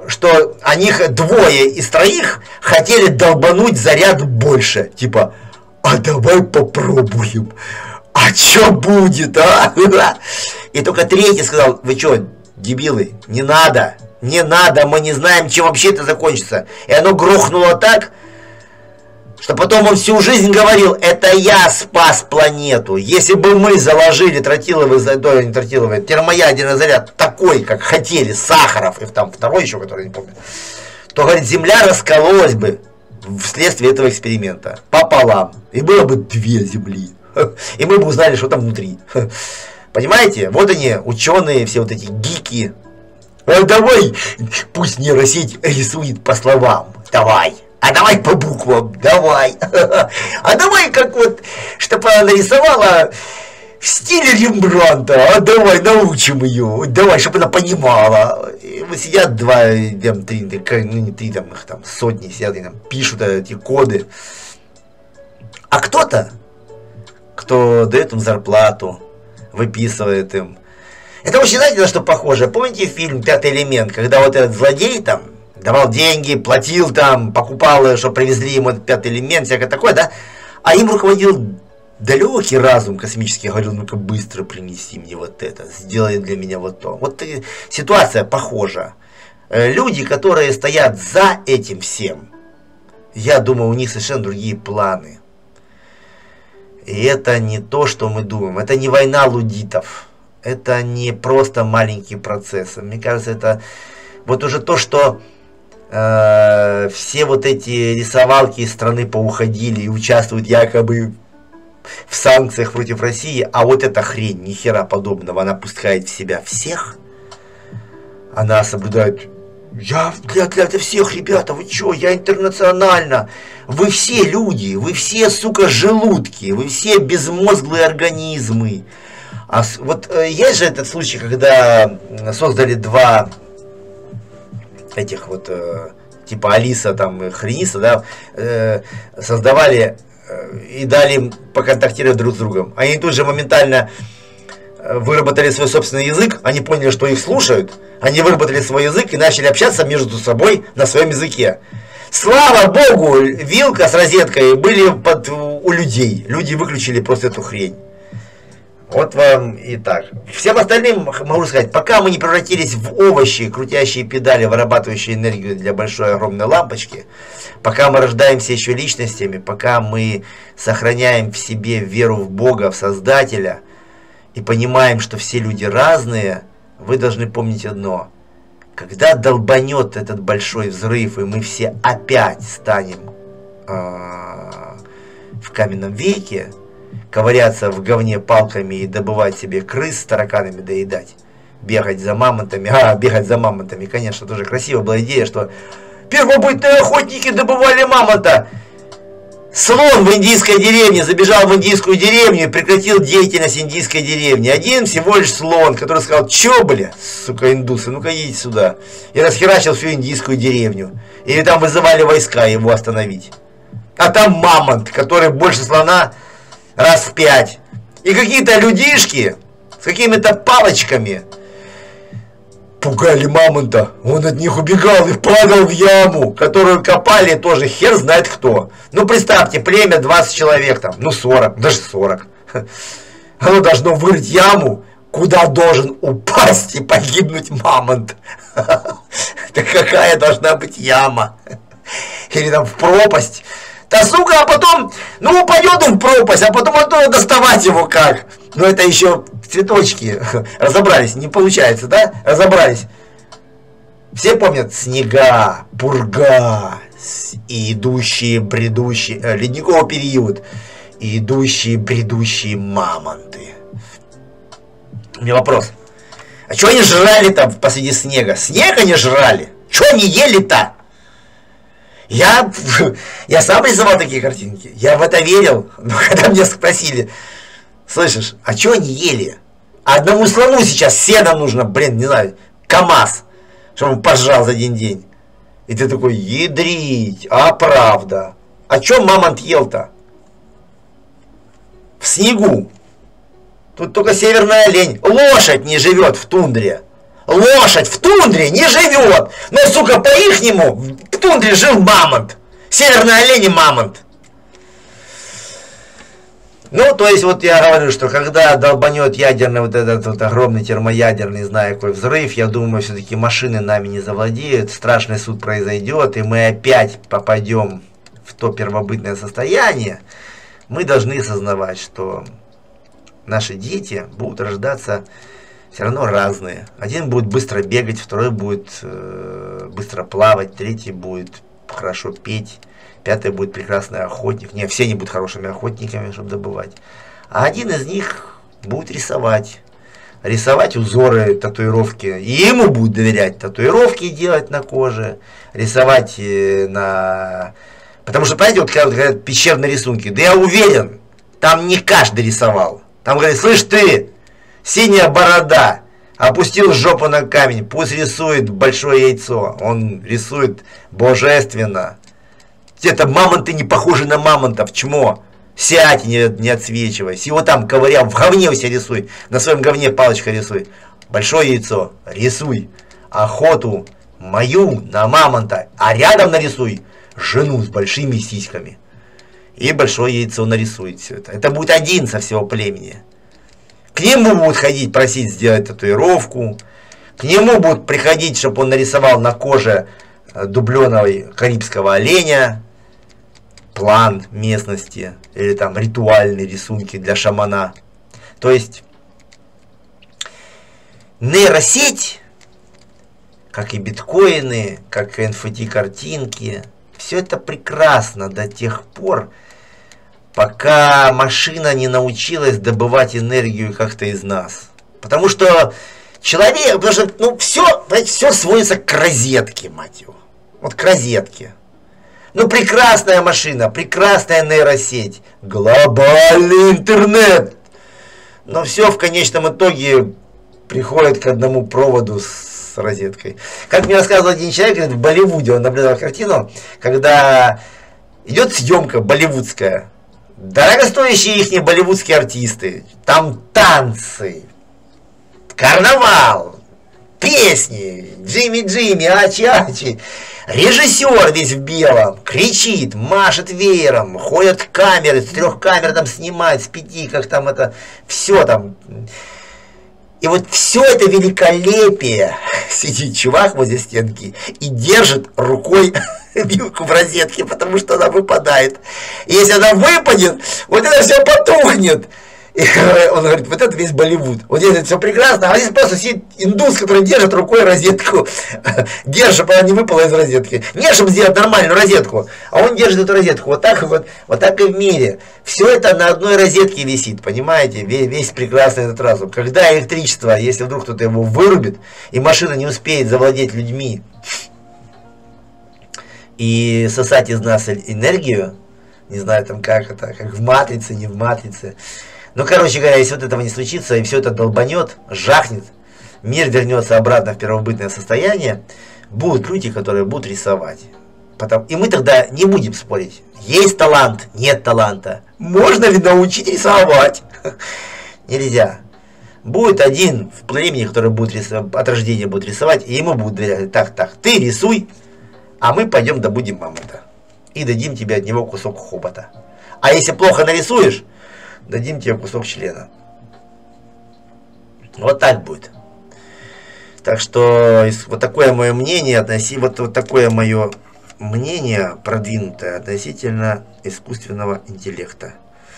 что о них двое из троих хотели долбануть заряд больше. Типа, а давай попробуем. А чё будет, а? И только третий сказал, вы чё, дебилы, не надо, не надо, мы не знаем, чем вообще это закончится. И оно грохнуло так, что потом он всю жизнь говорил, это я спас планету. Если бы мы заложили тротиловый, да, не тротиловый, термоядерный заряд такой, как хотели, Сахаров, и там второй еще, который не помню, то, говорит, Земля раскололась бы вследствие этого эксперимента пополам. И было бы две Земли. И мы бы узнали, что там внутри. Понимаете? Вот они, ученые, все вот эти гики. А давай, пусть нейросеть рисует по словам. Давай. А давай по буквам, давай. А давай как вот, чтобы она нарисовала в стиле Рембрандта. А давай научим ее. Давай, чтобы она понимала. И вот сидят два, там, три, ну не три, там, их там сотни сидят и там пишут эти коды. А кто-то, кто дает им зарплату, выписывает им. Это очень, знаете, на что похоже? Помните фильм «Пятый элемент», когда вот этот злодей там давал деньги, платил там, покупал, чтобы привезли ему этот пятый элемент, всякое такое, да? А им руководил далекий разум космический, говорил, ну-ка быстро принеси мне вот это, сделай для меня вот то. Вот ситуация похожа. Люди, которые стоят за этим всем, я думаю, у них совершенно другие планы. И это не то, что мы думаем. Это не война лудитов. Это не просто маленькие процессы. Мне кажется, это вот уже то, что э, все вот эти рисовалки из страны поуходили и участвуют якобы в санкциях против России, а вот эта хрень, ни хера подобного, она пускает в себя всех. Она соблюдает... Я для, для, для всех, ребята, вы чё, я интернационально. Вы все люди, вы все, сука, желудки, вы все безмозглые организмы. А вот э, есть же этот случай, когда создали два этих вот, э, типа Алиса, там, и Хрениса, да, э, создавали э, и дали им поконтактировать друг с другом. Они тут же моментально выработали свой собственный язык, они поняли, что их слушают, они выработали свой язык и начали общаться между собой на своем языке. Слава богу, вилка с розеткой были под, у людей. Люди выключили просто эту хрень. Вот вам и так. Всем остальным могу сказать, пока мы не превратились в овощи, крутящие педали, вырабатывающие энергию для большой огромной лампочки, пока мы рождаемся еще личностями, пока мы сохраняем в себе веру в Бога, в Создателя, и понимаем, что все люди разные, вы должны помнить одно. Когда долбанет этот большой взрыв, и мы все опять станем э, в каменном веке, ковыряться в говне палками и добывать себе крыс с тараканами доедать, бегать за мамонтами, а, бегать за мамонтами, конечно, тоже красивая была идея, что первобытные охотники добывали мамонта. Слон в индийской деревне забежал в индийскую деревню и прекратил деятельность индийской деревни. Один всего лишь слон, который сказал, чё, бля, сука, индусы, ну-ка идите сюда. И расхерачил всю индийскую деревню. И там вызывали войска его остановить. А там мамонт, который больше слона раз в пять. И какие-то людишки с какими-то палочками пугали мамонта. Он от них убегал и падал в яму, которую копали тоже хер знает кто. Ну представьте, племя двадцать человек там, ну сорок, даже сорок. Оно должно вырыть яму, куда должен упасть и погибнуть мамонт. Да какая должна быть яма? Или там в пропасть. Да сука, а потом, ну упадет он в пропасть, а потом оттуда доставать его как? Ну это еще цветочки. Разобрались, не получается, да? Разобрались. Все помнят снега, пурга и идущие, бредущие, э, ледниковый период, и идущие, бредущие мамонты. У меня вопрос. А что они жрали там посреди снега? Снег они жрали? Что они ели-то? Я, я сам рисовал такие картинки. Я в это верил. Но когда меня спросили, слышишь, а что они ели? Одному слону сейчас сено нужно, блин, не знаю, КамАЗ, чтобы он пожрал за один день. И ты такой, ядрить, а правда. А что мамонт ел-то? В снегу. Тут только северная олень. Лошадь не живет в тундре. Лошадь в тундре не живет. Но, сука, по-ихнему в тундре жил мамонт. Северный олень и мамонт. Ну, то есть, вот я говорю, что когда долбанет ядерный, вот этот вот огромный термоядерный, не знаю, какой взрыв, я думаю, все-таки машины нами не завладеют, страшный суд произойдет, и мы опять попадем в то первобытное состояние. Мы должны осознавать, что наши дети будут рождаться все равно разные. Один будет быстро бегать, второй будет э, быстро плавать, третий будет хорошо петь. Пятый будет прекрасный охотник. Не, все они будут хорошими охотниками, чтобы добывать. А один из них будет рисовать. Рисовать узоры, татуировки. И ему будут доверять татуировки делать на коже. Рисовать на... Потому что, понимаете, вот когда говорят пещерные рисунки, да я уверен, там не каждый рисовал. Там говорят, слышь ты, синяя борода, опустил жопу на камень, пусть рисует большое яйцо. Он рисует божественно. Это мамонты не похожи на мамонтов, чмо. Сядь, не, не отсвечивайся. Его там ковырял, в говне у себя рисуй. На своем говне палочкой рисуй. Большое яйцо рисуй. Охоту мою на мамонта. А рядом нарисуй жену с большими сиськами. И большое яйцо нарисует все это. Это будет один со всего племени. К нему будут ходить, просить сделать татуировку. К нему будут приходить, чтобы он нарисовал на коже дубленого карибского оленя. План местности или там ритуальные рисунки для шамана. То есть нейросеть, как и биткоины, как и эн эф ти картинки, все это прекрасно до тех пор, пока машина не научилась добывать энергию как-то из нас. Потому что человек, потому что ну, все, все сводится к розетке, мать его. Вот к розетке. Ну, прекрасная машина, прекрасная нейросеть, глобальный интернет. Но все в конечном итоге приходит к одному проводу с розеткой. Как мне рассказывал один человек, говорит, в Болливуде он наблюдал картину, когда идет съемка болливудская, дорогостоящие их болливудские артисты, там танцы, карнавал, песни, Джимми-Джимми, Ачи-Ачи. Режиссер весь в белом, кричит, машет веером, ходят камеры, с трех камер там снимают, с пяти, как там это, все там. И вот все это великолепие, сидит чувак возле стенки и держит рукой вилку в розетке, потому что она выпадает. И если она выпадет, вот это все потухнет. И он говорит, вот это весь Болливуд. Вот здесь все прекрасно, а здесь просто сидит индус, который держит рукой розетку. Держит, чтобы она не выпала из розетки. Не, чтобы сделать нормальную розетку, а он держит эту розетку. Вот так вот, вот так и в мире. Все это на одной розетке висит, понимаете? Весь, весь прекрасный этот разум. Когда электричество, если вдруг кто-то его вырубит, и машина не успеет завладеть людьми и сосать из нас энергию, не знаю там как это, как в матрице, не в матрице. Ну, короче говоря, если вот этого не случится, и все это долбанет, жахнет, мир вернется обратно в первобытное состояние, будут люди, которые будут рисовать. Потом, и мы тогда не будем спорить, есть талант, нет таланта. Можно ли научить рисовать? Нельзя. Будет один в племени, который будет рисовать, от рождения будет рисовать, и ему будут доверять, так, так, ты рисуй, а мы пойдем добудем мамонта. И дадим тебе от него кусок хобота. А если плохо нарисуешь, дадим тебе кусок члена. Вот так будет. Так что вот такое мое мнение относи, вот, вот такое мое мнение продвинутое относительно искусственного интеллекта.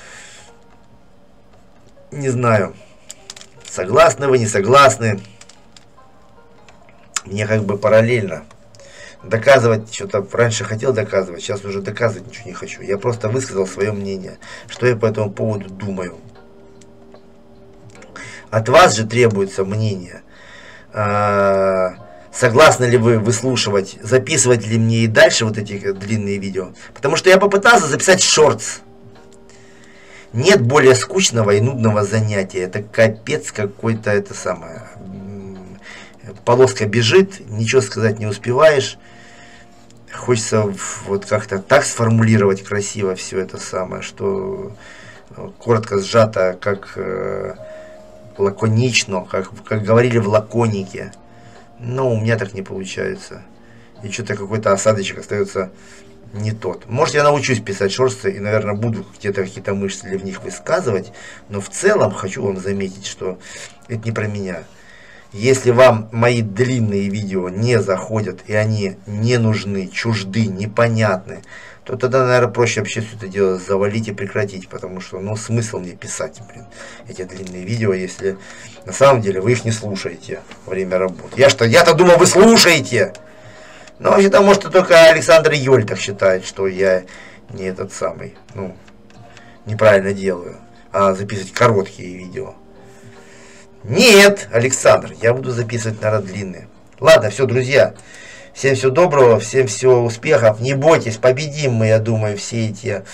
Не знаю, согласны вы, не согласны. Мне как бы параллельно доказывать, что-то раньше хотел доказывать, сейчас уже доказывать ничего не хочу. Я просто высказал свое мнение, что я по этому поводу думаю. От вас же требуется мнение. Согласны ли вы выслушивать, записывать ли мне и дальше вот эти длинные видео? Потому что я попытался записать шортс. Нет более скучного и нудного занятия. Это капец какой-то, это самое. Полоска бежит, ничего сказать не успеваешь. Хочется вот как-то так сформулировать красиво все это самое, что коротко сжато, как э, лаконично, как, как говорили в лаконике. Но у меня так не получается. И что-то какой-то осадочек остается не тот. Может, я научусь писать шорты и, наверное, буду где-то какие-то мысли в них высказывать. Но в целом хочу вам заметить, что это не про меня. Если вам мои длинные видео не заходят и они не нужны, чужды, непонятны, то тогда, наверное, проще вообще все это дело завалить и прекратить. Потому что, ну, смысл мне писать, блин, эти длинные видео, если на самом деле вы их не слушаете во время работы. Я что, я-то думал, вы слушаете! Ну, вообще-то, может, только Александр Йоль так считает, что я не этот самый, ну, неправильно делаю, а записывать короткие видео. Нет, Александр, я буду записывать, наверное, длинные. Ладно, все, друзья, всем всего доброго, всем всего успехов. Не бойтесь, победим мы, я думаю, все эти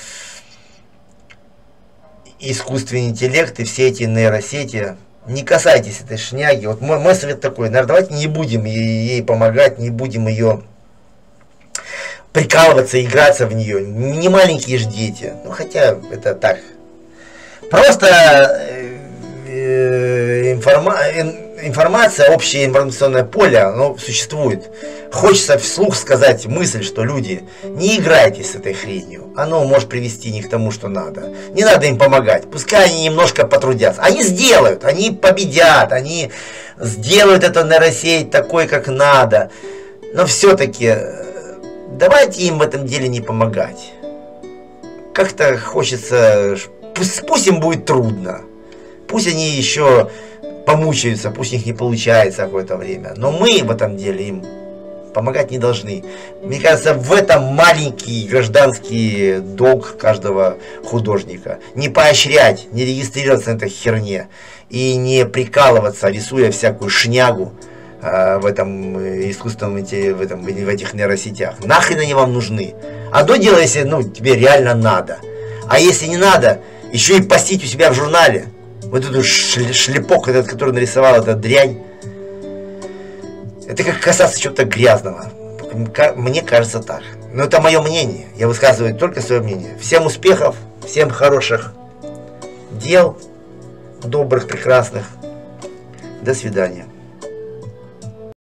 искусственный интеллект и все эти нейросети. Не касайтесь этой шняги. Вот мой, мой совет такой, наверное, давайте не будем ей, ей помогать, не будем ее прикалываться, играться в нее. Не маленькие же дети. Ну, хотя это так. Просто э, информа информация, общее информационное поле, оно существует. Хочется вслух сказать мысль, что люди, не играйтесь с этой хренью. Оно может привести не к тому, что надо. Не надо им помогать. Пускай они немножко потрудятся. Они сделают, они победят, они сделают эту нейросеть такой, как надо. Но все-таки давайте им в этом деле не помогать. Как-то хочется, пусть, пусть им будет трудно. Пусть они еще помучаются, пусть у них не получается какое-то время. Но мы в этом деле им помогать не должны. Мне кажется, в этом маленький гражданский долг каждого художника. Не поощрять, не регистрироваться на этой херне. И не прикалываться, рисуя всякую шнягу э, в этом искусственном, в, этом, в этих нейросетях. Нахрен они вам нужны? Одно дело, если ну, тебе реально надо. А если не надо, еще и постить у себя в журнале. Вот этот шлепок, этот, который нарисовал эта дрянь. Это как касаться чего-то грязного. Мне кажется так. Но это мое мнение. Я высказываю только свое мнение. Всем успехов, всем хороших дел, добрых, прекрасных. До свидания.